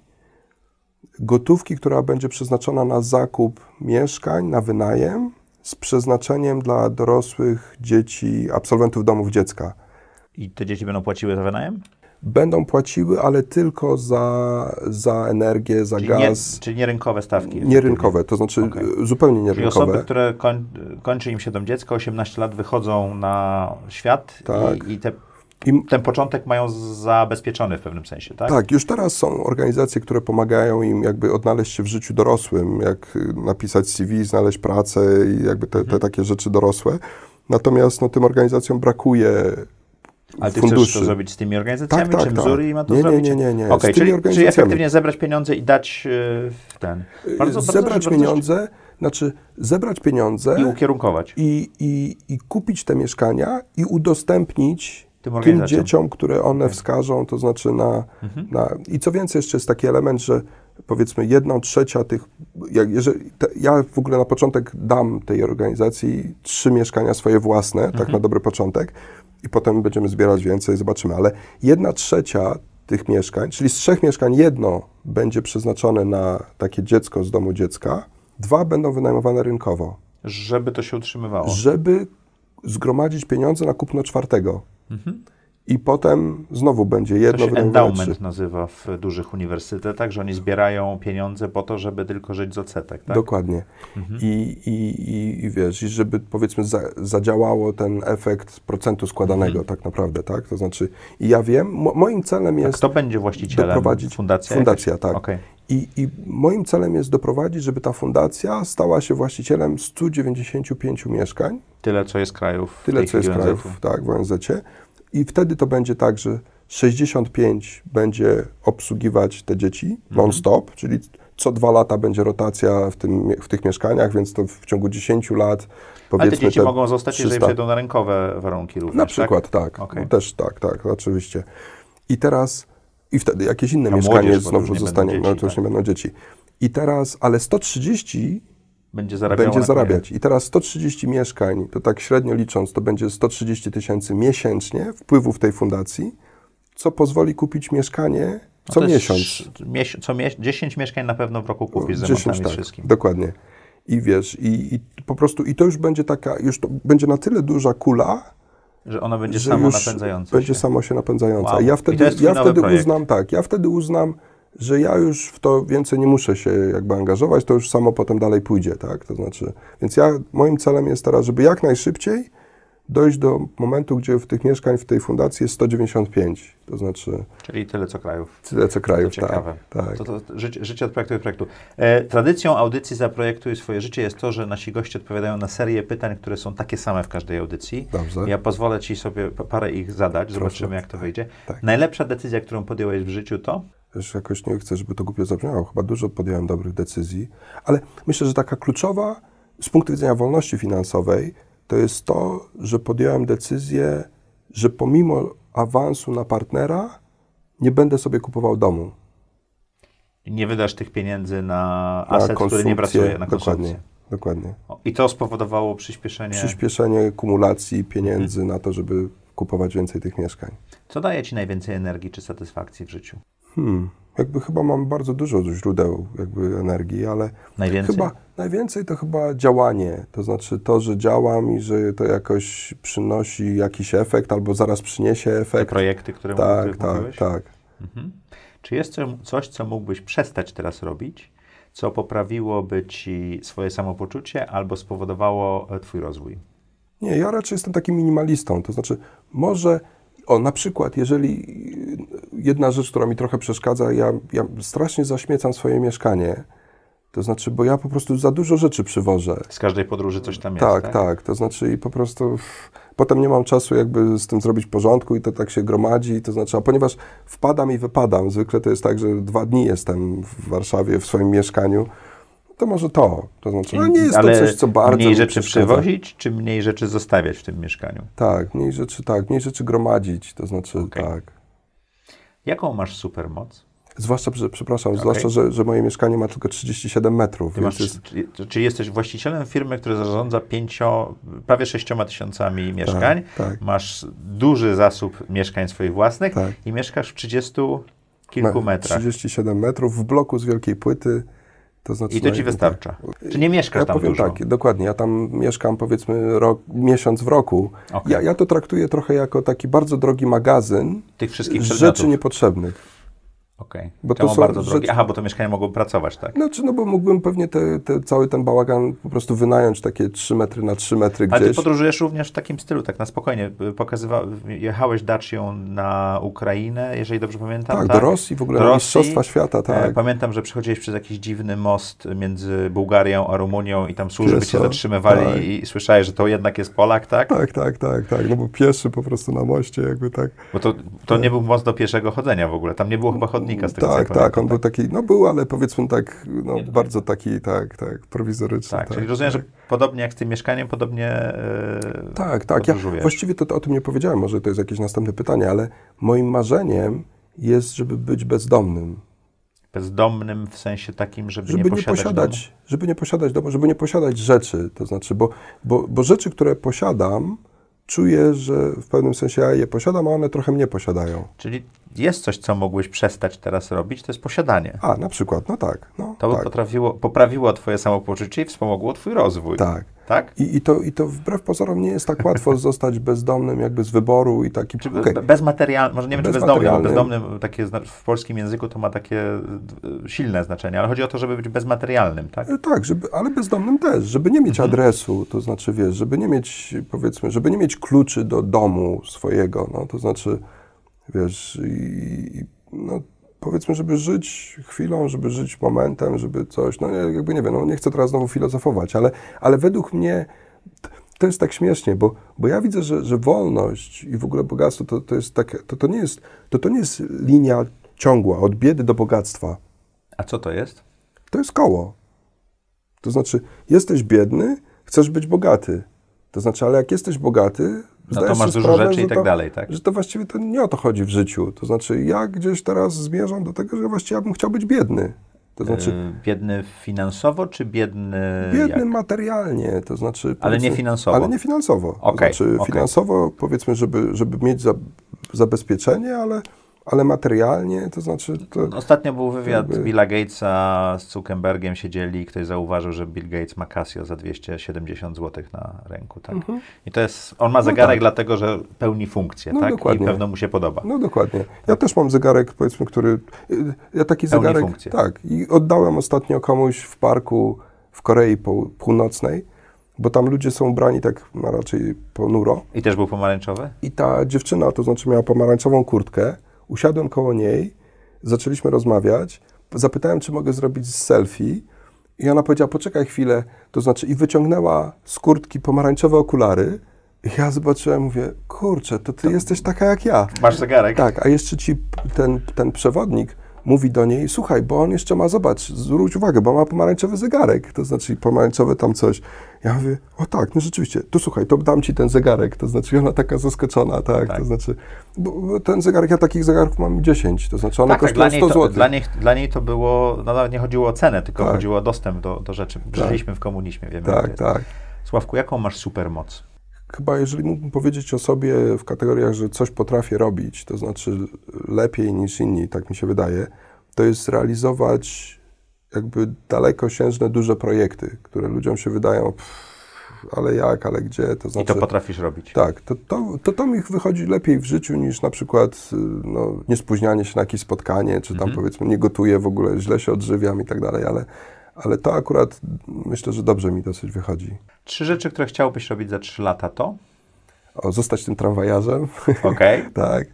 Gotówki, która będzie przeznaczona na zakup mieszkań, na wynajem, z przeznaczeniem dla dorosłych, dzieci, absolwentów domów dziecka. I te dzieci będą płaciły za wynajem? Będą płaciły, ale tylko za, za energię, za czyli gaz. Nie, czyli nierynkowe stawki. Nierynkowe, to znaczy okay. zupełnie nierynkowe. Czyli osoby, które koń, kończy im się dom dziecka, osiemnaście lat, wychodzą na świat tak. i, i, te, I ten początek mają zabezpieczony w pewnym sensie, tak? Tak, już teraz są organizacje, które pomagają im jakby odnaleźć się w życiu dorosłym, jak napisać C V, znaleźć pracę i jakby te, te takie rzeczy dorosłe. Natomiast no, tym organizacjom brakuje Ale ty funduszy. chcesz to zrobić z tymi organizacjami, Tak, tak, czy tak. Mzuri ma to Nie, nie, zrobić? nie, nie, nie. Okay, Z tymi czyli, czyli organizacjami. efektywnie zebrać pieniądze i dać yy, ten... Bardzo, zebrać bardzo, pieniądze, znaczy zebrać pieniądze i ukierunkować. I, i, i kupić te mieszkania i udostępnić Tym tym organizacjom. dzieciom, które one Okay. wskażą, to znaczy na, Mhm. na... I co więcej, jeszcze jest taki element, że powiedzmy jedną trzecia tych... Jak, jeżeli, te, ja w ogóle na początek dam tej organizacji trzy mieszkania swoje własne, Mhm. tak na dobry początek, i potem będziemy zbierać więcej, zobaczymy, ale jedna trzecia tych mieszkań, czyli z trzech mieszkań jedno będzie przeznaczone na takie dziecko z domu dziecka, dwa będą wynajmowane rynkowo, Żeby to się utrzymywało. żeby zgromadzić pieniądze na kupno czwartego. Mhm. I potem znowu będzie To jedno się wynajmowane endowment trzy. nazywa w dużych uniwersytetach, że oni zbierają pieniądze po to, żeby tylko żyć z odsetek, tak? Dokładnie. Mhm. I, i, i, I wiesz, i żeby powiedzmy za, zadziałało ten efekt procentu składanego Mhm. tak naprawdę, tak? To znaczy, i ja wiem, mo, moim celem A jest kto będzie właścicielem? doprowadzić... Fundacja? Fundacja, jakaś? tak. Okay. I, I moim celem jest doprowadzić, żeby ta fundacja stała się właścicielem stu dziewięćdziesięciu pięciu mieszkań, Tyle, co jest krajów w tyle tej co jest chwili krajów, O N Z-u. tak, w O N Z-cie. I wtedy to będzie tak, że sześćdziesiąt pięć będzie obsługiwać te dzieci Mhm. non-stop, czyli co dwa lata będzie rotacja w, tym, w tych mieszkaniach, więc to w ciągu dziesięciu lat powiedzmy... Ale te dzieci te mogą zostać, jeżeli trzysta przejdą na rynkowe warunki również, Na przykład, tak. tak. Okej. Też tak, tak, oczywiście. I teraz, i wtedy jakieś inne A mieszkanie młodzież, bo to już znowu nie zostanie, będą no dzieci, to już tak. nie będą dzieci. I teraz, ale sto trzydzieści Będzie zarabiało będzie na zarabiać. I teraz sto trzydzieści mieszkań, to tak średnio licząc, to będzie sto trzydzieści tysięcy miesięcznie wpływów tej fundacji, co pozwoli kupić mieszkanie No co to jest miesiąc. mies- co mie- dziesięć mieszkań na pewno w roku kupisz z dziesięć, remontami tak, wszystkim. dokładnie. I wiesz, i, i po prostu, i to już będzie taka, już to będzie na tyle duża kula, Że ona będzie że samo już napędzająca będzie się. samo się napędzająca. Wow. I ja I to wtedy, jest twój ja nowy wtedy projekt. uznam, tak, ja wtedy uznam, że ja już w to więcej nie muszę się jakby angażować, to już samo potem dalej pójdzie, tak, to znaczy, więc ja, moim celem jest teraz, żeby jak najszybciej dojść do momentu, gdzie w tych mieszkań w tej fundacji jest sto dziewięćdziesiąt pięć, to znaczy Czyli tyle, co krajów. tyle co krajów, To ciekawe. tak, tak. To, to życie, życie od projektu do projektu. E, tradycją audycji Zaprojektuj swoje życie jest to, że nasi goście odpowiadają na serię pytań, które są takie same w każdej audycji. Dobrze. Ja pozwolę Ci sobie pa- parę ich zadać, zobaczymy Proszę. jak to wyjdzie. Tak. Najlepsza decyzja, którą podjąłeś w życiu to? Wiesz, jakoś nie chcę, żeby to głupio zabrzmiało, chyba dużo podjąłem dobrych decyzji, ale myślę, że taka kluczowa z punktu widzenia wolności finansowej to jest to, że podjąłem decyzję, że pomimo awansu na partnera nie będę sobie kupował domu. Nie wydasz tych pieniędzy na Na aset, który nie konsumpcję, pracuje, na dokładnie, konsumpcję. dokładnie. O, I to spowodowało przyspieszenie. Przyspieszenie kumulacji pieniędzy Mhm. na to, żeby kupować więcej tych mieszkań. Co daje Ci najwięcej energii czy satysfakcji w życiu? Hmm, jakby chyba mam bardzo dużo źródeł jakby energii, ale Najwięcej? chyba najwięcej to chyba działanie, to znaczy to, że działam i że to jakoś przynosi jakiś efekt albo zaraz przyniesie Te efekt. projekty, które Tak, których tak, mówiłeś? tak. Mhm. Czy jest co- coś, co mógłbyś przestać teraz robić, co poprawiłoby Ci swoje samopoczucie albo spowodowało e, Twój rozwój? Nie, ja raczej jestem takim minimalistą, to znaczy może, o na przykład, jeżeli jedna rzecz, która mi trochę przeszkadza, ja, ja strasznie zaśmiecam swoje mieszkanie, to znaczy, bo ja po prostu za dużo rzeczy przywożę. Z każdej podróży coś tam jest, Tak, tak? tak, to znaczy i po prostu f- potem nie mam czasu jakby z tym zrobić porządku i to tak się gromadzi, to znaczy, a ponieważ wpadam i wypadam, zwykle to jest tak, że dwa dni jestem w Warszawie w swoim mieszkaniu, to może to, to znaczy, no nie jest Ale to coś, co bardzo mniej mi rzeczy przeszkadza. przywozić, czy mniej rzeczy zostawiać w tym mieszkaniu? Tak, mniej rzeczy, tak, mniej rzeczy gromadzić, to znaczy, Okej. tak. Jaką masz supermoc? Zwłaszcza, że, przepraszam, Okej. zwłaszcza, że, że moje mieszkanie ma tylko trzydzieści siedem metrów, Ty więc masz, jest, czyli, czyli jesteś właścicielem firmy, która zarządza pięcio, prawie sześcioma tysiącami mieszkań. tak. Masz duży zasób mieszkań swoich własnych Tak. i mieszkasz w trzydziestu kilku ma metrach. trzydzieści siedem metrów w bloku z wielkiej płyty, to znaczy... I to no ci i- wystarcza. Czy nie mieszkasz Ja tam powiem dużo? tak, dokładnie, ja tam mieszkam powiedzmy rok, miesiąc w roku. Okej. Ja, ja to traktuję trochę jako taki bardzo drogi magazyn Tych wszystkich rzeczy przedmiotów. niepotrzebnych. Okej. Bo Czemu to są bardzo drogie? rzeczy- Aha, bo to mieszkanie mogło pracować, tak? Znaczy, no bo mógłbym pewnie te, te, cały ten bałagan po prostu wynająć takie trzy metry na trzy metry Ale ty gdzieś. podróżujesz również w takim stylu, tak na spokojnie. Pokazywa... Jechałeś Dacią na Ukrainę, jeżeli dobrze pamiętam. Tak, Tak, do Rosji w ogóle, Do na Rosji. Mistrzostwa Świata, E, tak. Pamiętam, że przechodziłeś przez jakiś dziwny most między Bułgarią a Rumunią i tam służby cię Pieszo, zatrzymywali tak. i, i słyszałeś, że to jednak jest Polak, tak? Tak, tak, tak, tak, no bo pieszy po prostu na moście jakby tak. Bo to, to nie był most do pieszego chodzenia w ogóle. Tam nie było chyba chodnika z tego, co ja Tak, tak, pamiętam, on był taki, no był, ale powiedzmy tak, no bardzo taki, tak, tak, prowizoryczny. Tak, tak, czyli rozumiem, tak. że podobnie jak z tym mieszkaniem, podobnie e, Tak, tak. Ja podróżujesz. właściwie to, to o tym nie powiedziałem, może to jest jakieś następne pytanie, ale moim marzeniem jest, żeby być bezdomnym. Bezdomnym w sensie takim, żeby, Żeby nie nie posiadać, posiadać, żeby nie posiadać domu, żeby nie posiadać rzeczy. To znaczy, bo, bo, bo rzeczy, które posiadam, czuję, że w pewnym sensie ja je posiadam, a one trochę mnie posiadają. Czyli jest coś, co mógłbyś przestać teraz robić, to jest posiadanie. A, na przykład, no tak. No, To by tak, potrafiło, poprawiło twoje samopoczucie i wspomogło twój rozwój. tak. Tak? I, i, to, I to wbrew pozorom nie jest tak łatwo zostać bezdomnym jakby z wyboru i taki... Czy okej. be- bezmaterialny, może nie wiem, czy bezdomny, bo Bezmaterialny. bezdomnym takie zna- w polskim języku to ma takie e, silne znaczenie, ale chodzi o to, żeby być bezmaterialnym, tak? Tak, żeby, ale bezdomnym też, żeby nie mieć Mhm. adresu, to znaczy, wiesz, żeby nie mieć, powiedzmy, żeby nie mieć kluczy do domu swojego, no, to znaczy, wiesz, i, i no, powiedzmy, żeby żyć chwilą, żeby żyć momentem, żeby coś, no jakby nie wiem, no nie chcę teraz znowu filozofować, ale, ale według mnie t- to jest tak śmiesznie, bo, bo ja widzę, że, że wolność i w ogóle bogactwo to, to jest takie, to, to nie jest, to, to nie jest linia ciągła, od biedy do bogactwa. A co to jest? To jest koło. To znaczy, jesteś biedny, chcesz być bogaty. To znaczy, ale jak jesteś bogaty, No to zdajesz masz sobie dużo sprawę, rzeczy że i tak to, dalej, tak? że to właściwie to nie o to chodzi w życiu. To znaczy, ja gdzieś teraz zmierzam do tego, że właściwie ja bym chciał być biedny. To znaczy, E, biedny finansowo, czy biedny biedny jak? materialnie, to znaczy... Ale powiedzmy- nie finansowo. Ale nie finansowo. Okej, To znaczy, okej. finansowo, powiedzmy, żeby, żeby mieć za, zabezpieczenie, ale, ale materialnie, to znaczy... To, Ostatnio był wywiad jakby- Billa Gatesa z Zuckerbergiem, siedzieli i ktoś zauważył, że Bill Gates ma Casio za dwieście siedemdziesiąt złotych na ręku, tak? I to jest, on ma zegarek tak. dlatego, że pełni funkcję, No tak? dokładnie. I pewno mu się podoba. No dokładnie. Ja też mam zegarek, powiedzmy, który... y, Ja taki Pełni zegarek... funkcję. Tak. I oddałem ostatnio komuś w parku w Korei Pół- Północnej, bo tam ludzie są ubrani tak no, raczej ponuro. I też był pomarańczowy? I ta dziewczyna, to znaczy miała pomarańczową kurtkę, usiadłem koło niej, zaczęliśmy rozmawiać, zapytałem, czy mogę zrobić selfie i ona powiedziała, poczekaj chwilę, to znaczy i wyciągnęła z kurtki pomarańczowe okulary i ja zobaczyłem, mówię, kurczę, to ty jesteś taka jak ja. Masz zegarek? Tak, a jeszcze ci p- ten, ten przewodnik mówi do niej, słuchaj, bo on jeszcze ma, zobacz, zwróć uwagę, bo ma pomarańczowy zegarek, to znaczy pomarańczowe tam coś. Ja mówię, o tak, no rzeczywiście, to słuchaj, to dam ci ten zegarek, to znaczy ona taka zaskoczona, tak, Tak. to znaczy, bo, bo ten zegarek, ja takich zegarków mam dziesięć, to znaczy one Tak, tak, kosztują dla niej, sto to, złotych. dla, niej, dla niej to było, no nawet nie chodziło o cenę, tylko Tak. chodziło o dostęp do, do rzeczy. Żyliśmy w komunizmie, wiemy. jak to Tak, jest. tak. Sławku, jaką masz supermoc? Chyba jeżeli mógłbym powiedzieć o sobie w kategoriach, że coś potrafię robić, to znaczy lepiej niż inni, tak mi się wydaje, to jest realizować jakby dalekosiężne, duże projekty, które ludziom się wydają, pff, ale jak, ale gdzie, to I znaczy... to potrafisz robić. Tak, to, to, to, to mi wychodzi lepiej w życiu niż na przykład y, no, niespóźnianie się na jakieś spotkanie, czy tam Mhm. powiedzmy nie gotuję w ogóle, źle się odżywiam i tak dalej, ale, ale to akurat myślę, że dobrze mi dosyć wychodzi. Trzy rzeczy, które chciałbyś robić za trzy lata to? O, zostać tym tramwajarzem. Okej. Tak.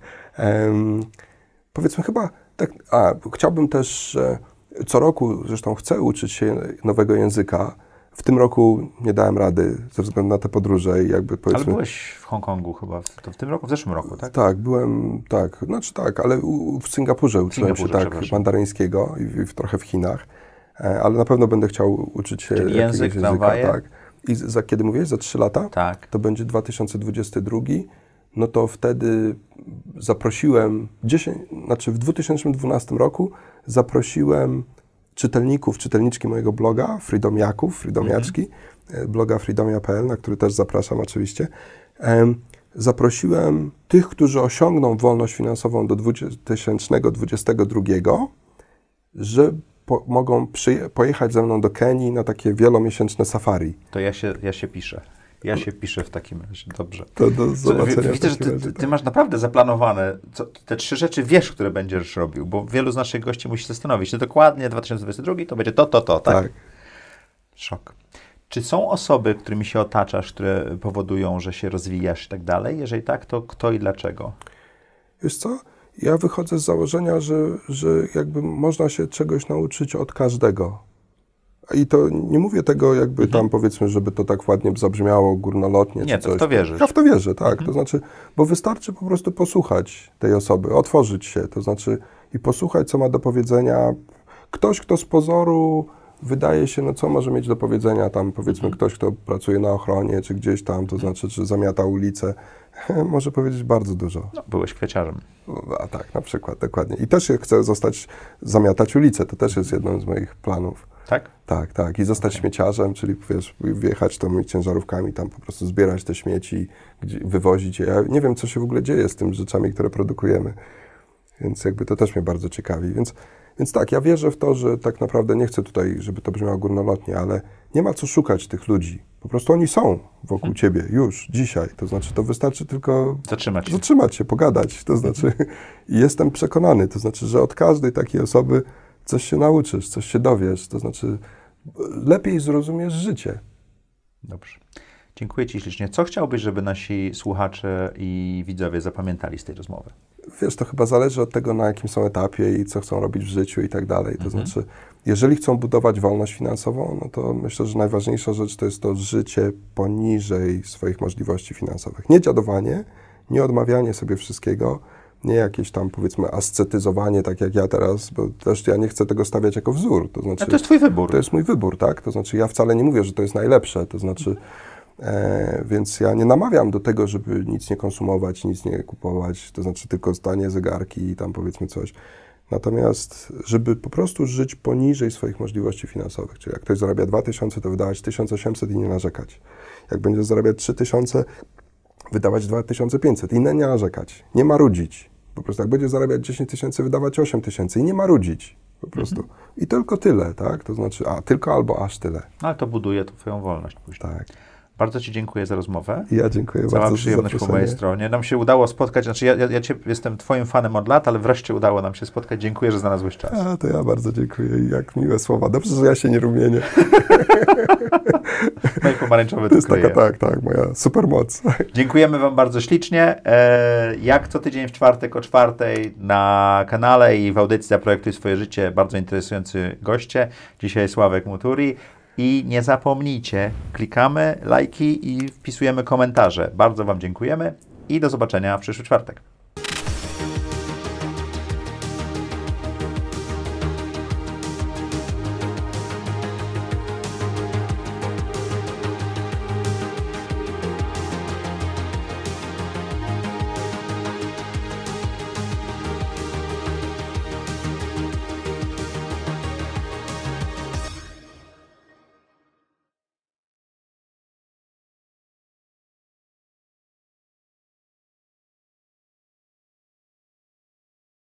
Em, powiedzmy chyba, tak, a chciałbym też, e, co roku zresztą chcę uczyć się nowego języka. W tym roku nie dałem rady ze względu na te podróże i jakby Ale powiedzmy... byłeś w Hongkongu chyba, w, to w tym roku, w zeszłym roku, tak? Tak, byłem, tak, znaczy tak, ale u, w Singapurze uczyłem się Singapurze, tak przepraszam. mandaryńskiego i, w, trochę w Chinach, e, ale na pewno będę chciał uczyć się Czyli jakiegoś język, języka. tramwaje? Tak. I za kiedy mówiłeś, za trzy lata? Tak. To będzie dwa tysiące dwudziesty drugi, no to wtedy zaprosiłem, dziesięć, znaczy w dwa tysiące dwunastym roku zaprosiłem czytelników, czytelniczki mojego bloga, Freedomiaków, Freedomiaczki, mhm. bloga freedomia kropka p l, na który też zapraszam oczywiście. Em, zaprosiłem tych, którzy osiągną wolność finansową do dwa tysiące dwudziestego drugiego, że po, mogą przyje- pojechać ze mną do Kenii na takie wielomiesięczne safari. To ja się, ja się piszę. Ja się piszę w takim razie, dobrze. To do Co, zobaczenia. w- widzę, że ty, ty, ty masz naprawdę zaplanowane, co, te trzy rzeczy wiesz, które będziesz robił, bo wielu z naszych gości musi się zastanowić, że dokładnie dwa tysiące dwudziesty drugi to będzie to, to, to, tak? Tak. Szok. Czy są osoby, którymi się otaczasz, które powodują, że się rozwijasz i tak dalej? Jeżeli tak, to kto i dlaczego? Wiesz co? Ja wychodzę z założenia, że, że jakby można się czegoś nauczyć od każdego. I to nie mówię tego jakby Mhm. tam powiedzmy, żeby to tak ładnie zabrzmiało górnolotnie. Nie, czy to w coś. to wierzysz. Ja w to wierzę, tak. Mhm. To znaczy, bo wystarczy po prostu posłuchać tej osoby, otworzyć się, to znaczy i posłuchać, co ma do powiedzenia. Ktoś, kto z pozoru wydaje się, no co może mieć do powiedzenia tam, powiedzmy Mhm. ktoś, kto pracuje na ochronie, czy gdzieś tam, to znaczy, czy zamiata ulicę, może powiedzieć bardzo dużo. No, byłeś kwieciarzem. A tak, na przykład, dokładnie. I też chcę zostać, zamiatać ulicę, to też jest jednym z moich planów. Tak? Tak, tak. I zostać Okej. śmieciarzem, czyli wiesz, wjechać tymi ciężarówkami, tam po prostu zbierać te śmieci, gdzie, wywozić je. Ja nie wiem, co się w ogóle dzieje z tymi rzeczami, które produkujemy. Więc jakby to też mnie bardzo ciekawi. Więc, więc tak, ja wierzę w to, że tak naprawdę nie chcę tutaj, żeby to brzmiało górnolotnie, ale nie ma co szukać tych ludzi. Po prostu oni są wokół Hmm. ciebie już, dzisiaj. To znaczy, to wystarczy tylko Zatrzymać się. zatrzymać się, pogadać. To znaczy, i jestem przekonany, to znaczy, że od każdej takiej osoby coś się nauczysz, coś się dowiesz, to znaczy lepiej zrozumiesz życie. Dobrze. Dziękuję Ci ślicznie. Co chciałbyś, żeby nasi słuchacze i widzowie zapamiętali z tej rozmowy? Wiesz, to chyba zależy od tego, na jakim są etapie i co chcą robić w życiu i tak dalej. To Mhm. znaczy, jeżeli chcą budować wolność finansową, no to myślę, że najważniejsza rzecz to jest to życie poniżej swoich możliwości finansowych. Nie dziadowanie, nie odmawianie sobie wszystkiego, nie jakieś tam, powiedzmy, ascetyzowanie, tak jak ja teraz, bo też ja nie chcę tego stawiać jako wzór. To znaczy, A to jest Twój wybór. to jest mój wybór, tak? To znaczy, ja wcale nie mówię, że to jest najlepsze, to znaczy, e, więc ja nie namawiam do tego, żeby nic nie konsumować, nic nie kupować, to znaczy tylko stanie zegarki i tam powiedzmy coś. Natomiast, żeby po prostu żyć poniżej swoich możliwości finansowych, czyli jak ktoś zarabia dwa tysiące, to wydawać tysiąc osiemset i nie narzekać. Jak będzie zarabiać trzy tysiące, wydawać dwa tysiące pięćset i nie narzekać, nie marudzić. Po prostu jak będzie zarabiać dziesięć tysięcy, wydawać osiem tysięcy i nie marudzić. Po prostu. Mhm. I tylko tyle, tak? To znaczy, a tylko albo aż tyle. No, ale to buduje Twoją wolność później. Tak. Bardzo Ci dziękuję za rozmowę. I ja dziękuję Cała bardzo za przyjemność po zaproszenie. mojej stronie. Nam się udało spotkać, znaczy ja, ja, ja cię, jestem Twoim fanem od lat, ale wreszcie udało nam się spotkać. Dziękuję, że znalazłeś czas. A, to ja bardzo dziękuję i jak miłe słowa. Dobrze, że ja się nie rumienię. No i pomarańczowy To to jest taka, kryje. tak, tak, moja supermoc. Dziękujemy Wam bardzo ślicznie. E, jak co tydzień w czwartek o czwartej na kanale i w audycji Zaprojektuj swoje życie bardzo interesujący goście. Dzisiaj Sławek Muturi. I nie zapomnijcie, klikamy lajki i wpisujemy komentarze. Bardzo Wam dziękujemy i do zobaczenia w przyszły czwartek.